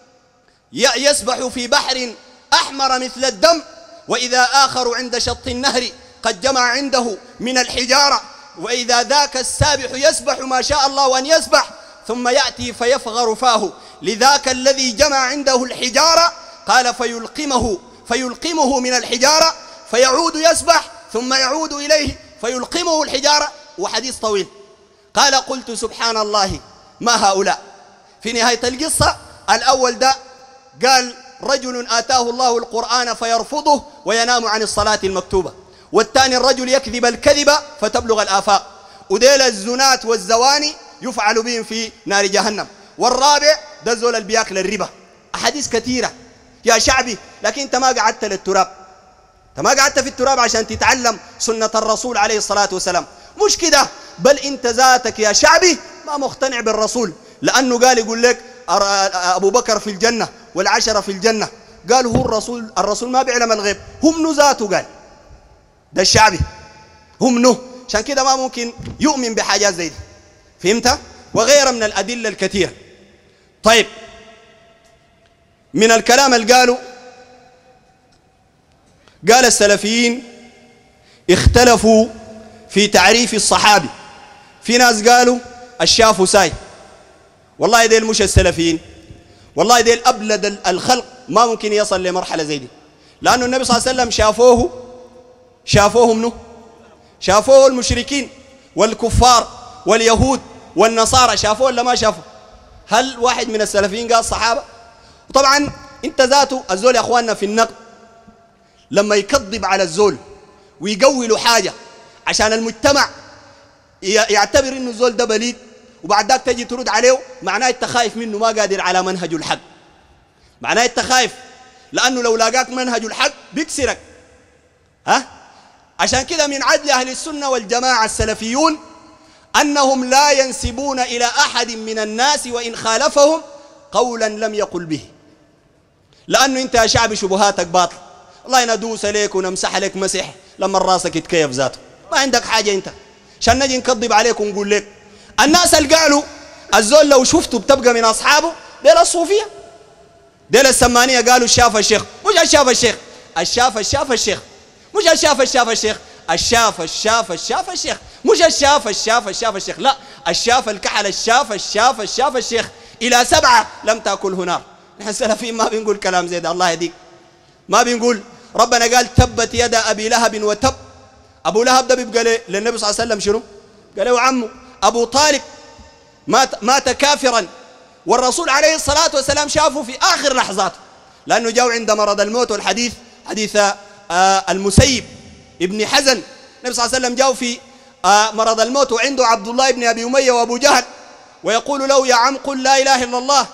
يسبح في بحر أحمر مثل الدم وإذا آخر عند شط النهر قد جمع عنده من الحجارة وإذا ذاك السابح يسبح ما شاء الله أن يسبح ثم يأتي فيفغر فاه لذاك الذي جمع عنده الحجارة. قال فيلقمه من الحجارة فيعود يسبح ثم يعود إليه فيلقمه الحجارة. وحديث طويل. قال قلت سبحان الله ما هؤلاء؟ في نهاية القصة الأول ده قال رجل آتاه الله القرآن فيرفضه وينام عن الصلاة المكتوبة. والثاني الرجل يكذب الكذب فتبلغ الآفاق. وديل الزنات والزواني يفعل بهم في نار جهنم. والرابع ده زول اللي بياكل الربا. أحاديث كثيرة يا شعبي. لكن أنت ما قعدت للتراب، أنت ما قعدت في التراب عشان تتعلم سنة الرسول عليه الصلاة والسلام. مش كده، بل أنت ذاتك يا شعبي ما مقتنع بالرسول، لأنه قال يقول لك أبو بكر في الجنة والعشرة في الجنة. قال هو الرسول ما بيعلم الغيب، هم ذاته. قال ده الشعبي هم عشان كده ما ممكن يؤمن بحاجات زي دي. فهمت؟ وغيرها من الأدلة الكثيرة. طيب من الكلام اللي قال السلفيين اختلفوا في تعريف الصحابي. في ناس قالوا الشاف ساي. والله ديل مش السلفيين، والله ديل أبلد الخلق ما ممكن يصل لمرحلة زي دي، لأنه النبي صلى الله عليه وسلم شافوه شافوه منه؟ شافوه المشركين والكفار واليهود والنصارى، شافوه ولا ما شافوه؟ هل واحد من السلفيين قال صحابة؟ وطبعا انت ذاته الزول يا اخواننا في النقد لما يكذب على الزول ويقوي له حاجة عشان المجتمع يعتبر انه الزول ده بليد، وبعد ذاك تجي ترد عليه، معناه انت خايف منه ما قادر على منهج الحق، معناه انت خايف لانه لو لاقاك منهج الحق بيكسرك. عشان كده من عدل اهل السنة والجماعة السلفيون انهم لا ينسبون الى احد من الناس وان خالفهم قولا لم يقل به، لانه انت يا شعبي شبهاتك باطل، الله يندوس عليك ونمسح عليك مسح لما راسك يتكيف ذاته، ما عندك حاجة انت عشان نجي نكذب عليك ونقول لك. الناس اللي قالوا الزول لو شفته بتبقى من اصحابه ديل الصوفية، ديل السمانية قالوا الشاف الشيخ، مش الشاف الشيخ، الشاف الشاف الشيخ، مش الشاف الشاف الشيخ، الشاف الشاف الشاف الشيخ، مش الشاف الشاف الشاف الشيخ، لا الشاف الكحل، الشاف الشاف الشاف الشيخ إلى 7 لم تأكله نار. نحن السلفيين ما بنقول كلام زي ده، الله يهديك، ما بنقول ربنا قال تبت يد أبي لهب وتب. أبو لهب ده بيبقى للنبي صلى الله عليه وسلم شنو؟ قال له عمه. أبو طالب مات كافرا، والرسول عليه الصلاة والسلام شافه في آخر لحظاته، لأنه جاء عند مرض الموت، والحديث حديث المسيب ابن حزن، النبي صلى الله عليه وسلم جاء في مرض الموت وعنده عبد الله بن أبي أمية وأبو جهل، ويقول له يا عم قل لا إله إلا الله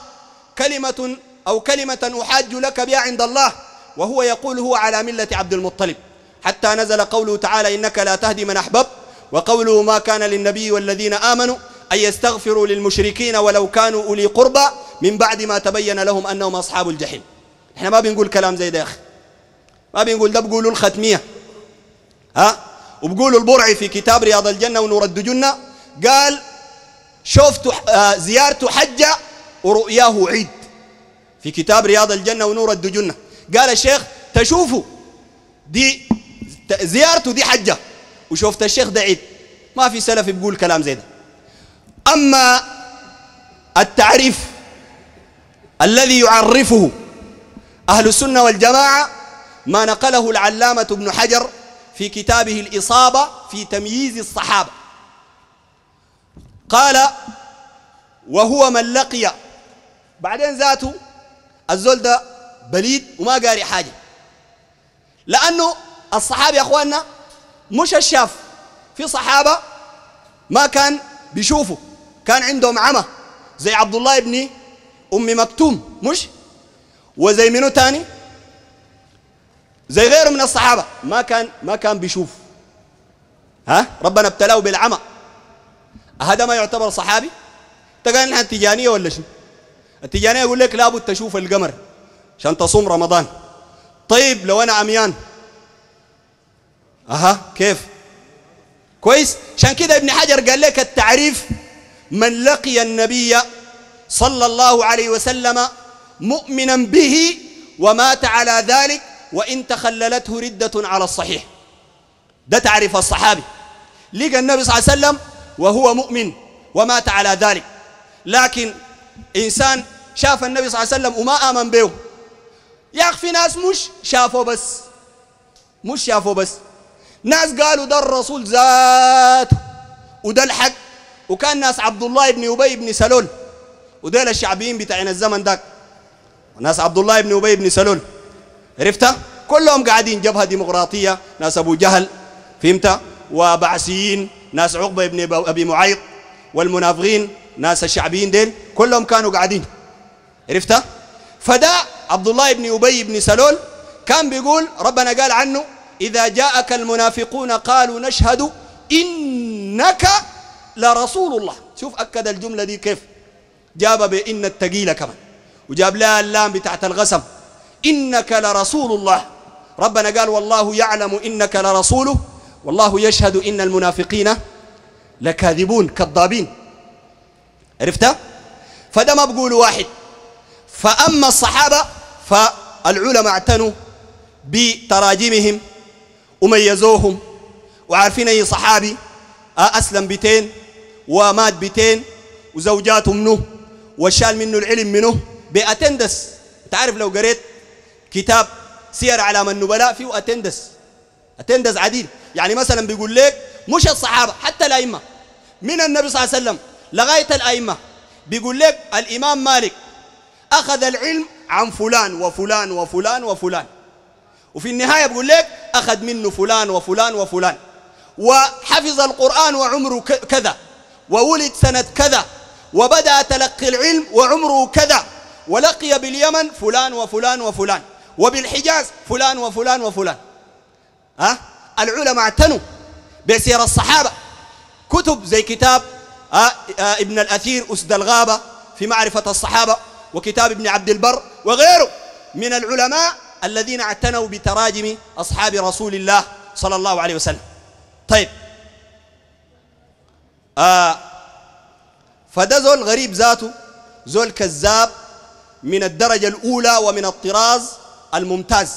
كلمة أحاج لك بها عند الله، وهو يقول هو على ملة عبد المطلب، حتى نزل قوله تعالى إنك لا تهدي من أحببت، وقوله ما كان للنبي والذين آمنوا أن يستغفروا للمشركين ولو كانوا أولي قربى من بعد ما تبين لهم أنهم أصحاب الجحيم. إحنا ما بنقول كلام زي ده يا أخي، ما بنقول ده، بقولوا الختمية وبقولوا البرعي في كتاب رياض الجنة ونور الدجنة قال شفت زيارته حجة ورؤياه عيد، في كتاب رياض الجنة ونور الدجنة قال الشيخ تشوفوا دي زيارته دي حجة وشوفت الشيخ ده عيد، ما في سلف بيقول كلام زي ده. أما التعريف الذي يعرفه أهل السنة والجماعة ما نقله العلامة ابن حجر في كتابه الإصابة في تمييز الصحابة، قال وهو من لقي، بعدين ذاته الزول ده بليد وما قاري حاجة، لأنه الصحابة يا أخواننا مش الشاف، في صحابة ما كان بيشوفوا، كان عندهم عمى زي عبد الله بن أم مكتوم، مش وزي منو تاني زي غيره من الصحابة ما كان بيشوف، ربنا ابتلاه بالعمى، هذا ما يعتبر صحابي؟ تقال نحن التجانية ولا شنو؟ التجانية يقول لك لابد تشوف القمر عشان تصوم رمضان. طيب لو أنا عميان كيف؟ كويس. عشان كده ابن حجر قال لك التعريف من لقي النبي صلى الله عليه وسلم مؤمنا به ومات على ذلك وإن تخللته ردة على الصحيح، ده تعريف الصحابي. لقى النبي صلى الله عليه وسلم وهو مؤمن ومات على ذلك، لكن إنسان شاف النبي صلى الله عليه وسلم وما آمن به، يا أخي في ناس مش شافوا بس، ناس قالوا ده الرسول ذاته وده الحق، وكان ناس عبد الله بن أبي بن سلول وديل الشعبيين بتاعين الزمن داك، ناس عبد الله بن أبي بن سلول عرفتها كلهم قاعدين جبهة ديمقراطية، ناس أبو جهل فهمت، وبعثيين، ناس عقبة بن أبي معيط، والمنافقين ناس الشعبيين ديل كلهم كانوا قاعدين عرفتها. فدا عبد الله بن أبي بن سلول كان بيقول ربنا قال عنه إذا جاءك المنافقون قالوا نشهد إنك لرسول الله. شوف أكد الجملة دي كيف جاب بإن التقيلة كمان، وجاب لها اللام بتاعت الغسم، إنك لرسول الله. ربنا قال والله يعلم إنك لرسوله والله يشهد إن المنافقين لكاذبون كذابين عرفتها. فده ما بقول واحد. فأما الصحابة فالعلماء اعتنوا بتراجمهم وميزوهم وعارفين أي صحابي أسلم بتين ومات بتين وزوجاته منه وشال منه العلم منه بأتندس. تعرف لو قريت كتاب سير علام النبلاء فيه أتندس أتندز عديل. يعني مثلا بيقول لك مش الصحابة حتى الأئمة من النبي صلى الله عليه وسلم لغاية الأئمة، بيقول لك الإمام مالك أخذ العلم عن فلان وفلان وفلان وفلان، وفي النهاية بيقول لك أخذ منه فلان وفلان وفلان، وحفظ القرآن وعمره كذا، وولد سنة كذا، وبدأ تلقي العلم وعمره كذا، ولقي باليمن فلان وفلان وفلان، وبالحجاز فلان وفلان وفلان. العلماء اعتنوا بسير الصحابة. كتب زي كتاب ابن الأثير أسد الغابة في معرفة الصحابة، وكتاب ابن عبد البر وغيره من العلماء الذين اعتنوا بتراجم أصحاب رسول الله صلى الله عليه وسلم. طيب فده زول غريب ذاته، زول كذاب من الدرجة الأولى ومن الطراز الممتاز.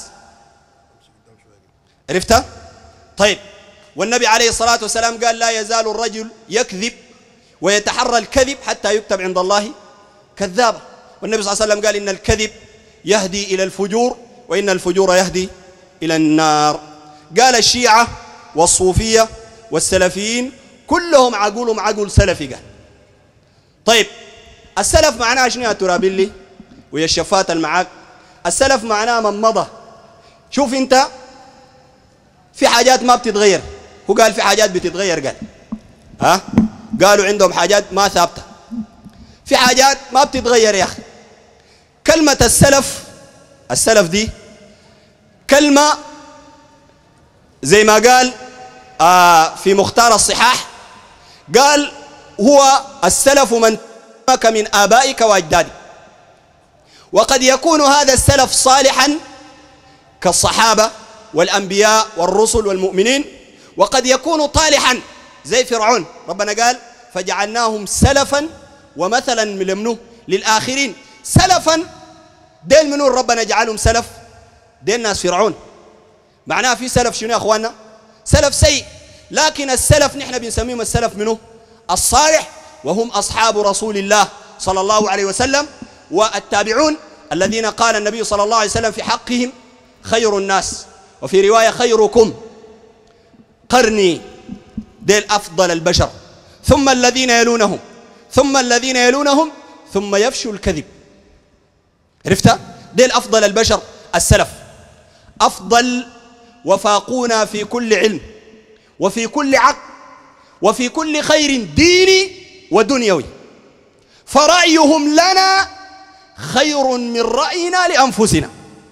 عرفتها؟ طيب والنبي عليه الصلاة والسلام قال لا يزال الرجل يكذب ويتحرى الكذب حتى يكتب عند الله كذابا. والنبي صلى الله عليه وسلم قال إن الكذب يهدي إلى الفجور وإن الفجور يهدي إلى النار. قال الشيعة والصوفية والسلفيين كلهم عقولهم عقول سلفي. قال طيب السلف معناه شنو يا ترابيلي ويا الشفات المعاك؟ السلف معناه من مضى. شوف انت في حاجات ما بتتغير، هو قال في حاجات بتتغير. قال قالوا عندهم حاجات ما ثابتة، في حاجات ما بتتغير يا أخي. كلمة السلف دي كلمة زي ما قال في مختار الصحاح، قال هو السلف من تمك من آبائك وأجدادك. وقد يكون هذا السلف صالحا كالصحابة والأنبياء والرسل والمؤمنين، وقد يكون طالحا زي فرعون. ربنا قال فجعلناهم سلفا ومثلا من للآخرين. سلفا ديل منو ربنا جعلهم سلف؟ ديل ناس فرعون. معناها في سلف شنو يا أخوانا؟ سلف سيء. لكن السلف نحن بنسميهم السلف منه الصالح، وهم أصحاب رسول الله صلى الله عليه وسلم والتابعون الذين قال النبي صلى الله عليه وسلم في حقهم خير الناس، وفي رواية خيركم قرني. ديل أفضل البشر، ثم الذين يلونهم، ثم الذين يلونهم، ثم يفشو الكذب. عرفت؟ ديل أفضل البشر السلف، أفضل وفاقونا في كل علم وفي كل عقل وفي كل خير ديني ودنيوي، فرأيهم لنا خير من رأينا لأنفسنا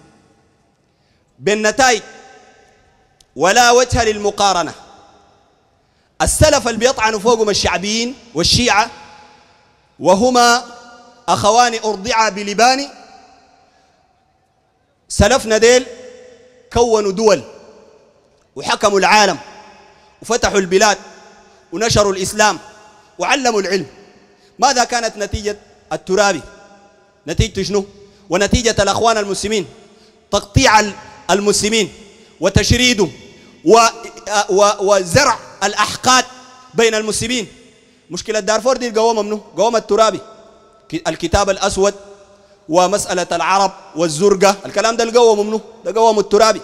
بالنتائج ولا وجه للمقارنة. السلف اللي بيطعنوا فوقهم الشعبيين والشيعة، وهما أخوان أرضعا بلبان، سلفنا ديل كونوا دول وحكموا العالم وفتحوا البلاد ونشروا الإسلام وعلموا العلم. ماذا كانت نتيجة الترابي؟ نتيجة شنو؟ ونتيجة الأخوان المسلمين تقطيع المسلمين وتشريدهم وزرع الأحقاد بين المسلمين. مشكلة دارفور دي قوامة منه؟ قوامة الترابي، الكتاب الأسود ومسألة العرب والزرقة، الكلام ده القوامة منه؟ ده قوامة الترابي.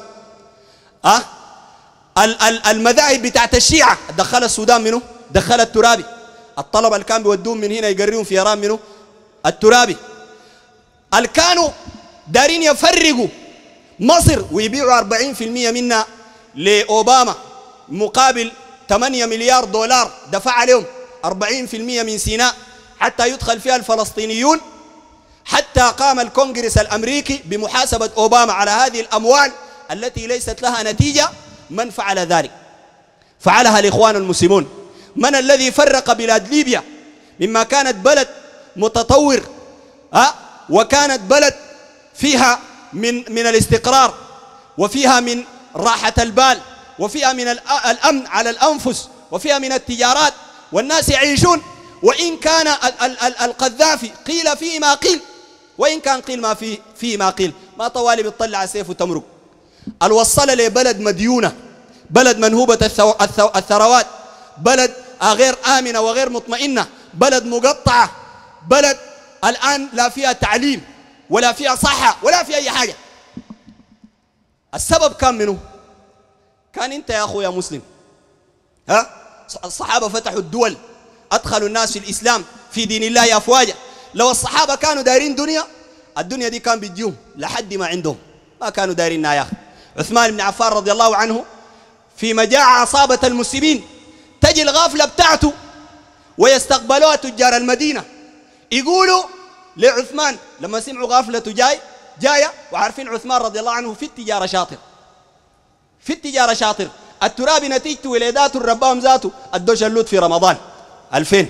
المذاهب بتاعت الشيعة دخل السودان منه؟ دخل الترابي. الطلبة اللي كانوا بيودوهم من هنا يقررون في إيران منه؟ الترابي. اللي كانوا دارين يفرقوا مصر ويبيعوا 40% منها لأوباما مقابل 8 مليار دولار دفع عليهم 40% من سيناء حتى يدخل فيها الفلسطينيون، حتى قام الكونغرس الأمريكي بمحاسبة أوباما على هذه الأموال التي ليست لها نتيجة. من فعل ذلك؟ فعلها الإخوان المسلمون. من الذي فرق بلاد ليبيا مما كانت بلد متطور وكانت بلد فيها من الاستقرار وفيها من راحة البال وفيها من الأمن على الأنفس وفيها من التجارات والناس يعيشون، وإن كان القذافي قيل فيه ما قيل، وإن كان قيل ما فيه ما قيل، ما طوالي بتطلع سيف وتمرق. الوصل لبلد مديونة، بلد منهوبة الثروات، بلد غير آمنة وغير مطمئنة، بلد مقطعة، بلد الآن لا فيها تعليم ولا فيها صحة ولا فيها أي حاجة. السبب كان منه؟ كان أنت يا أخويا مسلم، ها؟ الصحابة فتحوا الدول، أدخلوا الناس في الإسلام في دين الله أفواجا. لو الصحابة كانوا دايرين دنيا، الدنيا دي كان بتجيهم لحد ما عندهم، ما كانوا دايرينها يا أخي. عثمان بن عفان رضي الله عنه في مجاعة أصابت المسلمين، تجي الغافلة بتاعته ويستقبلوها تجار المدينة، يقولوا لعثمان لما سمعوا غافلته جاية وعارفين عثمان رضي الله عنه في التجارة شاطر، في التجارة شاطر، التراب نتيجته ولاداته الربام ذاته الدوش اللوت في رمضان 2000،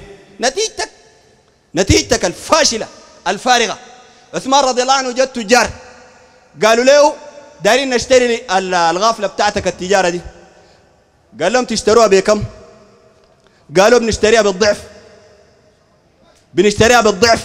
نتيجتك الفاشلة الفارغة. عثمان رضي الله عنه جد تجار قالوا له دارين نشتري الغافلة بتاعتك التجارة دي. قال لهم تشتروها بكم؟ قالوا بنشتريها بالضعف، بنشتريها بالضعف.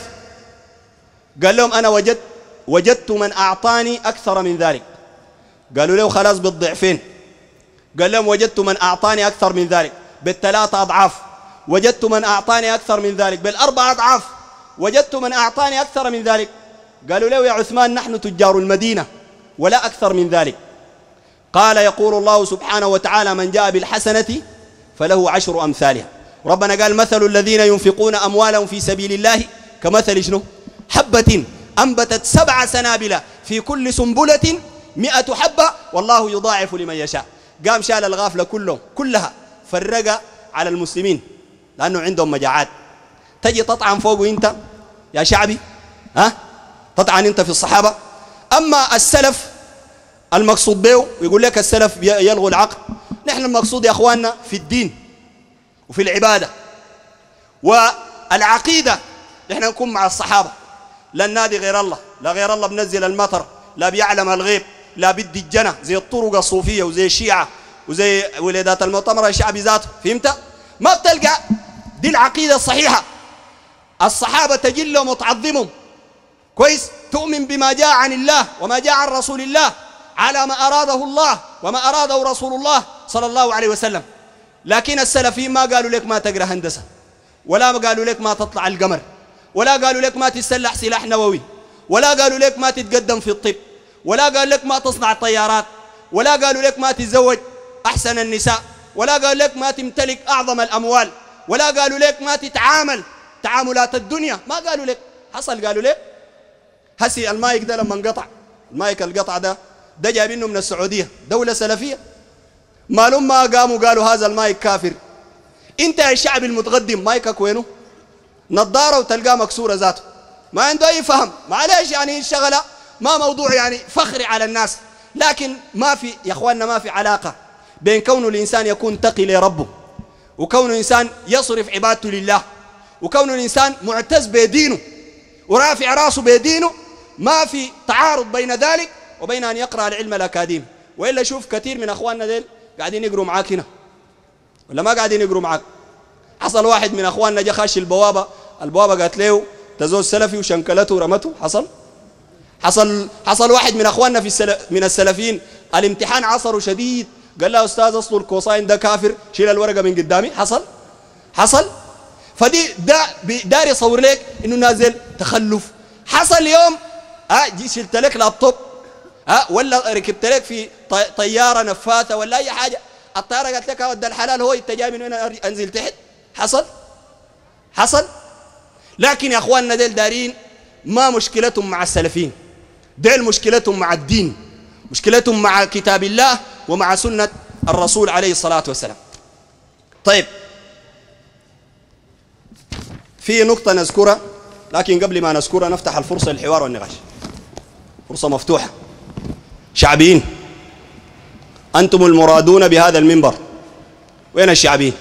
قال لهم أنا وجدت من أعطاني أكثر من ذلك. قالوا له خلاص بالضعفين. قال لهم وجدت من أعطاني أكثر من ذلك بالثلاثة أضعاف، وجدت من أعطاني أكثر من ذلك بالأربع أضعاف، وجدت من أعطاني أكثر من ذلك. قالوا له يا عثمان نحن تجار المدينة ولا أكثر من ذلك. قال يقول الله سبحانه وتعالى من جاء بالحسنة فله 10 أمثالها. ربنا قال مثل الذين ينفقون أموالهم في سبيل الله كمثل شنو؟ حبة أنبتت 7 سنابل في كل سنبلة 100 حبة والله يضاعف لمن يشاء. قام شال الغافلة كلها فرق على المسلمين لأنه عندهم مجاعات. تجي تطعن فوقه أنت يا شعبي، ها؟ تطعن أنت في الصحابة. أما السلف المقصود به ويقول لك السلف يلغوا العقل، نحن المقصود يا أخواننا في الدين وفي العبادة والعقيدة، نحن نكون مع الصحابة. لا ننادي غير الله، لا غير الله بنزل المطر، لا بيعلم الغيب، لا بدي الجنة زي الطرق الصوفية وزي الشيعة وزي ولادات المؤتمر الشعبي ذاته. فهمت؟ ما بتلقى دي العقيدة الصحيحة. الصحابة تجلهم وتعظمهم كويس، تؤمن بما جاء عن الله وما جاء عن رسول الله على ما أراده الله وما أراده رسول الله صلى الله عليه وسلم. لكن السلفيين ما قالوا لك ما تقرأ هندسة، ولا قالوا لك ما تطلع القمر، ولا قالوا لك ما تسلح سلاح نووي، ولا قالوا لك ما تتقدم في الطب، ولا قالوا لك ما تصنع طيارات، ولا قالوا لك ما تتزوج أحسن النساء، ولا قالوا لك ما تمتلك أعظم الأموال، ولا قالوا لك ما تتعامل تعاملات الدنيا. ما قالوا لك. حصل قالوا لك هسي المايك ده لما انقطع، المايك القطع ده جايبينه من السعودية، دولة سلفية، ما لما قاموا قالوا هذا المايك كافر. انت يا الشعب المتقدم مايكك وينه؟ نظارة وتلقاه مكسورة ذاته، ما عنده أي فهم. معلش يعني الشغلة ما موضوع يعني فخري على الناس، لكن ما في يا أخواننا ما في علاقة بين كونه الإنسان يكون تقي لربه، وكونه الإنسان يصرف عبادته لله، وكونه الإنسان معتز بدينه ورافع راسه بدينه. ما في تعارض بين ذلك وبين أن يقرأ العلم الأكاديمي. وإلا شوف كثير من أخواننا ديل قاعدين يقروا معاك هنا ولا ما قاعدين يقروا معاك. حصل واحد من أخواننا جا خاش البوابة قالت له تزوج سلفي وشنكلته ورمته. حصل واحد من أخواننا من السلفيين الامتحان عصره شديد، قال له أستاذ أصل الكوساين ده كافر، شيل الورقة من قدامي. حصل فدي دار يصور لك إنه نازل تخلف. حصل يوم جي شلت لك لابتوب ولا ركبت لك في طيارة نفاثة ولا أي حاجة، الطيارة قالت لك ودى الحلال هو أنت جاي من وين أنزل تحت. حصل. لكن يا أخواننا ديل دارين ما مشكلتهم مع السلفين، ديل مشكلتهم مع الدين، مشكلتهم مع كتاب الله ومع سنة الرسول عليه الصلاة والسلام. طيب في نقطة نذكرها، لكن قبل ما نذكرها نفتح الفرصة للحوار والنقاش، فرصة مفتوحة. شعبيين أنتم المرادون بهذا المنبر، وين الشعبيين؟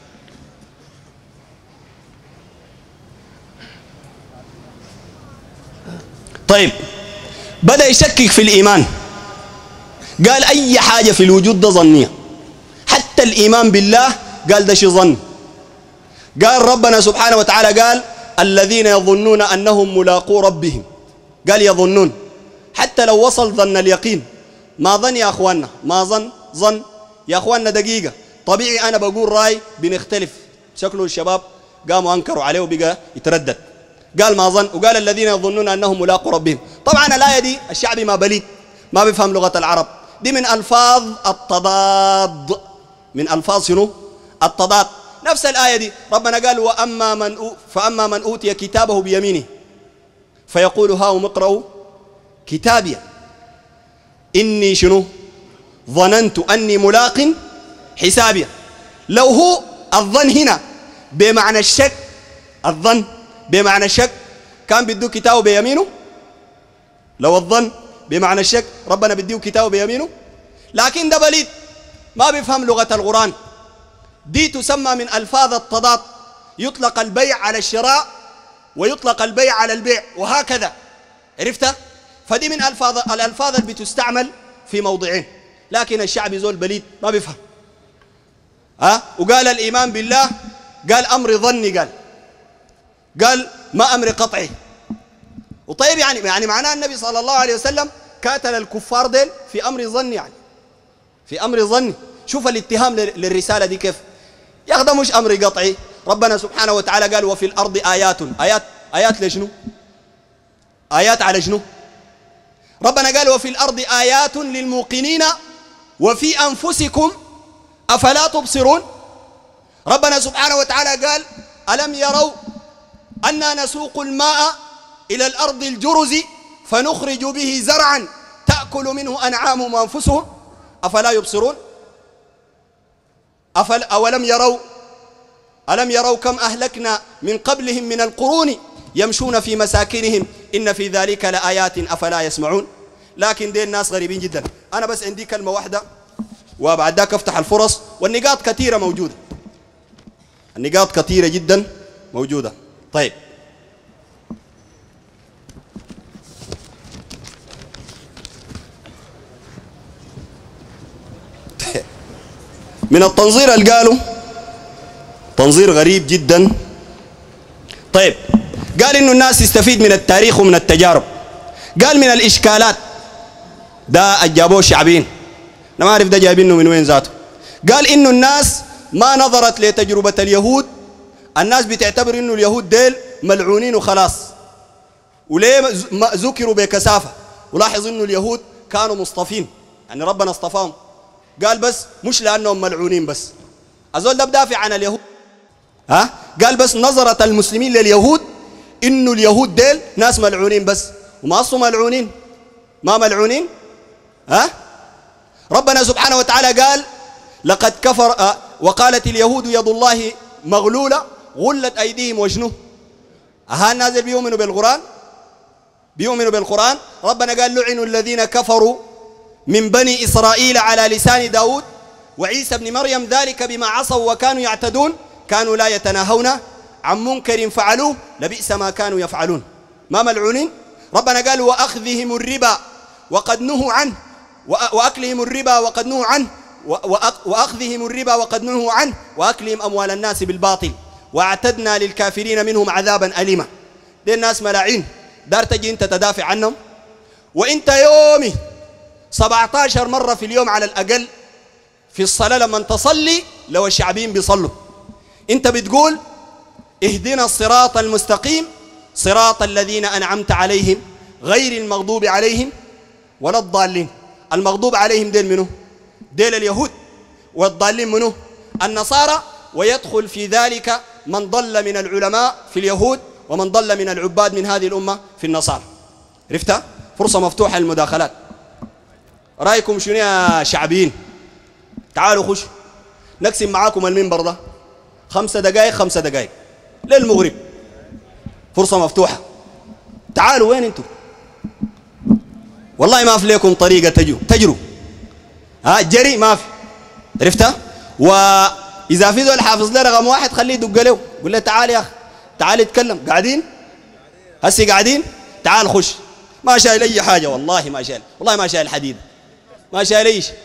طيب بدأ يشكك في الإيمان، قال أي حاجة في الوجود ده ظنية، حتى الإيمان بالله قال ده شيء ظن. قال ربنا سبحانه وتعالى قال الذين يظنون أنهم ملاقو ربهم، قال يظنون، حتى لو وصل ظن اليقين. ما ظن يا أخواننا، ما ظن يا أخواننا دقيقة. طبيعي أنا بقول رأي بنختلف، شكله الشباب قاموا أنكروا عليه وبقى يتردد. قال ما ظن، وقال الذين يظنون أنهم ملاقو ربهم. طبعا الآية دي الشعبي ما بليد، ما بيفهم لغة العرب، دي من ألفاظ التضاد، من ألفاظ شنو؟ التضاد. نفس الآية دي ربنا قال فأما من أوتي كتابه بيمينه فيقول هاؤم اقرأوا كتابي إني شنو؟ ظننت أني ملاق حسابي. لو هو الظن هنا بمعنى الشك، الظن بمعنى الشك كان بده كتابه بيمينه. لو الظن بمعنى الشك ربنا بده كتابه بيمينه، لكن ده بليد ما بيفهم لغة القرآن. دي تسمى من ألفاظ التضاد، يطلق البيع على الشراء ويطلق البيع على البيع وهكذا، عرفتها؟ فدي من الألفاظ اللي بتستعمل في موضعين، لكن الشعب زول بليد ما بيفهم. وقال الإيمان بالله قال أمر ظني، قال ما أمر قطعي. وطيب يعني معناه النبي صلى الله عليه وسلم قاتل الكفار ديل في أمر ظني، يعني في أمر ظني. شوف الاتهام للرسالة دي كيف ياخذ، مش أمر قطعي. ربنا سبحانه وتعالى قال وفي الأرض آيات لشنو؟ آيات على شنو؟ ربنا قال وفي الأرض آيات للموقنين وفي أنفسكم أفلا تبصرون. ربنا سبحانه وتعالى قال ألم يروا أننا نسوق الماء إلى الأرض الجرز فنخرج به زرعا تأكل منه أنعامهم وأنفسهم أفلا يبصرون. ألم يروا كم أهلكنا من قبلهم من القرون يمشون في مساكنهم إن في ذلك لآيات أفلا يسمعون. لكن دي الناس غريبين جدا. أنا بس عندي كلمة واحدة وبعد ذاك أفتح الفرص، والنقاط كثيرة موجودة، النقاط كثيرة جدا موجودة. طيب من التنظير اللي قالوا تنظير غريب جدا. طيب قال إنه الناس تستفيد من التاريخ ومن التجارب. قال من الإشكالات ده الجابوه الشعبيين، أنا ما أعرف ده جايبينه من وين ذاته. قال إنه الناس ما نظرت لتجربة اليهود. الناس بتعتبر إنه اليهود ديل ملعونين وخلاص، وليه ذكروا بكثافة. ولاحظ إنه اليهود كانوا مصطفين، يعني ربنا اصطفاهم. قال بس مش لأنهم ملعونين بس. أزول ده بدافع عن اليهود. قال بس نظرة المسلمين لليهود إنه اليهود ديل ناس ملعونين بس، وما أصلوا ملعونين، ما ملعونين. ربنا سبحانه وتعالى قال لقد كفر وقالت اليهود يد الله مغلولة غلت أيديهم وشنو. نازل بيؤمنوا بالقرآن، بيؤمنوا بالقرآن. ربنا قال لعنوا الذين كفروا من بني إسرائيل على لسان داود وعيسى بن مريم ذلك بما عصوا وكانوا يعتدون كانوا لا يتناهون عن منكر فعلوه لبئس ما كانوا يفعلون. ما ملعونين. ربنا قال وأخذهم الربا وقد نهوا عنه وأكلهم الربا وقد نهوا عنه وأخذهم الربا وقد نهوا عنه وأكلهم أموال الناس بالباطل واعتدنا للكافرين منهم عذابا أليما. دي الناس ملاعين، دار تجي انت تدافع عنهم، وانت يومي 17 مرة في اليوم على الأقل في الصلاة لما تصلي لو الشعبين بيصلوا انت بتقول اهدنا الصراط المستقيم صراط الذين أنعمت عليهم غير المغضوب عليهم ولا الضالين. المغضوب عليهم ديل منه؟ ديل اليهود. والضالين منه؟ النصارى. ويدخل في ذلك من ضل من العلماء في اليهود ومن ضل من العباد من هذه الأمة في النصارى. عرفتها؟ فرصة مفتوحة للمداخلات. رأيكم شنو يا شعبيين؟ تعالوا خش نقسم معاكم المنبر ده 5 دقائق 5 دقائق للمغرب. فرصة مفتوحة. تعالوا وين انتم؟ والله ما في لكم طريقة تجروا جري ما في. عرفتها؟ وإذا في زول حافظ له رقم 1 خليه يدق له، قول له تعال يا أخي تعال اتكلم. قاعدين هسي قاعدين؟ تعال خش. ما شايل أي حاجة والله، ما شايل، والله ما شايل حديد، ما شايل أي شيء.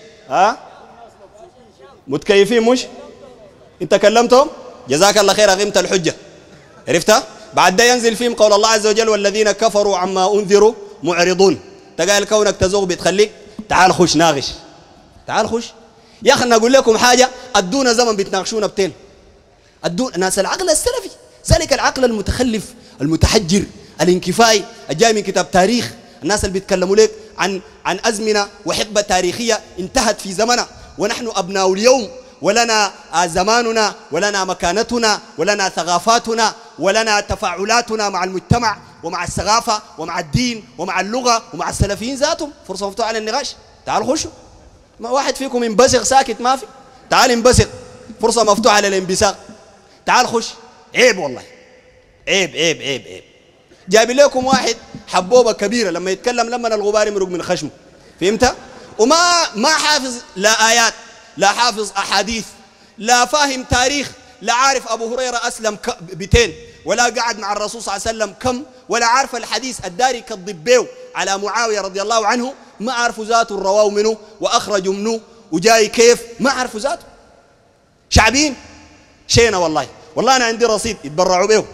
متكيفين مش؟ انت كلمتهم؟ جزاك الله خير أقيمت الحجة. عرفتها؟ بعد ده ينزل فيهم قول الله عز وجل والذين كفروا عما أنذروا معرضون. تقال كونك تزوغ بتخليك تعال خش ناغش، تعال خش يا أخي. نقول لكم حاجة، أدونا زمن بتناقشونا بتين، أدونا ناس العقل السلفي، ذلك العقل المتخلف المتحجر الانكفائي الجاي من كتاب تاريخ الناس اللي بيتكلموا لك عن أزمنة وحقبة تاريخية انتهت في زمننا، ونحن أبناء اليوم، ولنا زماننا، ولنا مكانتنا، ولنا ثقافاتنا، ولنا تفاعلاتنا مع المجتمع ومع الثقافة ومع الدين ومع اللغة ومع السلفيين ذاتهم. فرصة مفتوحة للنقاش، تعالوا خشوا. ما واحد فيكم ينبسق ساكت ما في، تعال انبسق، فرصة مفتوحة للانبساق، تعال خش. عيب والله، عيب عيب عيب عيب. جايب لكم واحد حبوبة كبيرة لما يتكلم لما الغبار يمرق من خشمه، فهمت؟ وما حافظ لا آيات، لا حافظ أحاديث، لا فاهم تاريخ، لا عارف أبو هريرة أسلم بتين، ولا قعد مع الرسول صلى الله عليه وسلم كم، ولا عارف الحديث الداري كالضبيو على معاوية رضي الله عنه، ما عارفوا ذاته الرواه منه وأخرجوا منه وجاي كيف، ما عارفوا ذاته. شعبين شينا والله، والله أنا عندي رصيد يتبرعوا به.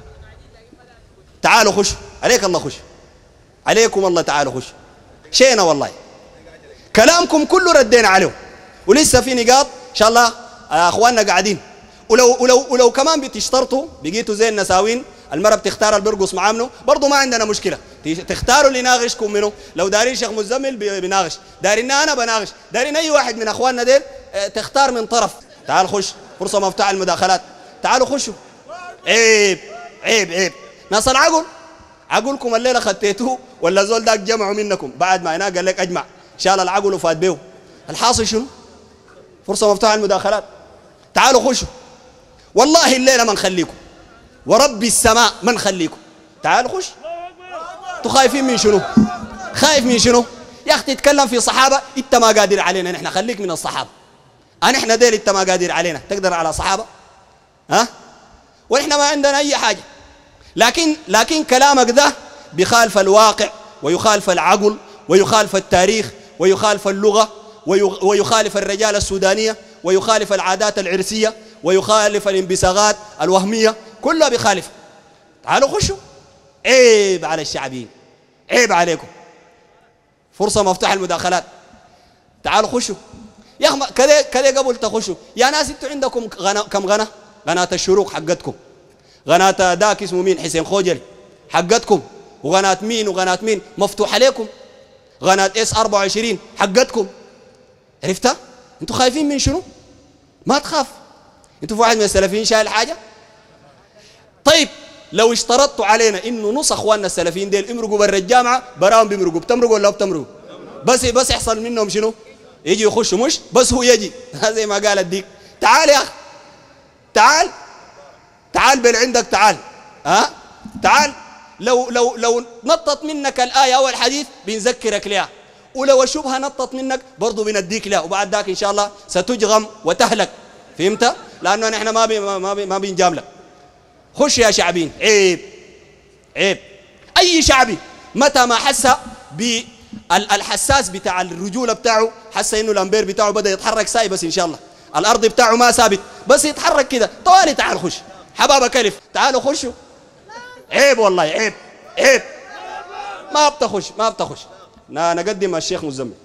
تعالوا خش عليك الله، خش عليكم الله، تعالوا خش. شينا والله، كلامكم كله ردينا عليه، ولسه في نقاط إن شاء الله أخواننا قاعدين. ولو كمان بتشترطوا بقيتوا زي النساوين، المرة بتختار اللي بيرقص معاه منه، برضه ما عندنا مشكلة، تختاروا اللي يناقشكم منه. لو دارين شيخ مزمل بيناقش، دارين أنا بناقش، دارين أي واحد من أخواننا ديل تختار من طرف. تعال خش، فرصة مفتوحة المداخلات، تعالوا خشوا. عيب عيب عيب. ناس العقل، عقلكم الليلة خطيتوه ولا زول داك جمعوا منكم بعد ما هنا قال لك أجمع، شال العقل وفات بيه. الحاصل شنو؟ فرصة مفتوحة المداخلات، تعالوا خشوا. والله الليلة ما نخليكم، ورب السماء ما نخليكم. تعالوا خش. انتوا خايفين من شنو؟ خايف من شنو؟ يا أخي تتكلم في صحابة انت ما قادر علينا نحن، خليك من الصحابة. نحن ديل انت ما قادر علينا، تقدر على صحابة؟ ها؟ ونحن ما عندنا أي حاجة. لكن كلامك ده بيخالف الواقع ويخالف العقل ويخالف التاريخ ويخالف اللغة ويخالف الرجال السودانية ويخالف العادات العرسية ويخالف الانبساغات الوهمية، كلها بيخالف. تعالوا خشوا. عيب على الشعبيين، عيب عليكم. فرصة مفتوحة المداخلات، تعالوا خشوا. يا أخي كده قبل تخشوا يا ناس، انتوا عندكم كم قناة؟ قناة الشروق حقتكم، قناة داك اسمه مين، حسين خوجل حقتكم، وقناة مين وقناة مين مفتوحة عليكم، قناة S24 حقتكم. عرفتها؟ انتوا خايفين من شنو؟ ما تخاف. انتوا في واحد من السلفيين شايل حاجة؟ طيب لو اشترطتوا علينا انه نص اخواننا السلفيين ديل يمرقوا برا الجامعة، براهم بيمرقوا، بتمرقوا ولا بتمرقوا؟ بس يحصل منهم شنو؟ يجي يخشوا، مش بس هو يجي زي ما قال الديك. تعال يا اخي، تعال بل عندك، تعال تعال. لو نطت منك الآية أو الحديث بنذكرك لها، ولو الشبهة نطت منك برضو بنديك لها، وبعد ذاك إن شاء الله ستجغم وتهلك. فهمت؟ لأنه نحن ما بنجاملك. خش يا شعبين. عيب عيب. أي شعبي متى ما حس بالحساس بتاع الرجولة بتاعه، حس إنه الأمبير بتاعه بدأ يتحرك ساي، بس إن شاء الله الأرض بتاعه ما ثابت، بس يتحرك كده طوالي. تعال خش حبابة كلف، تعالوا خشوا. عيب والله، عيب عيب. ما بتخش. نقدم الشيخ مزمل.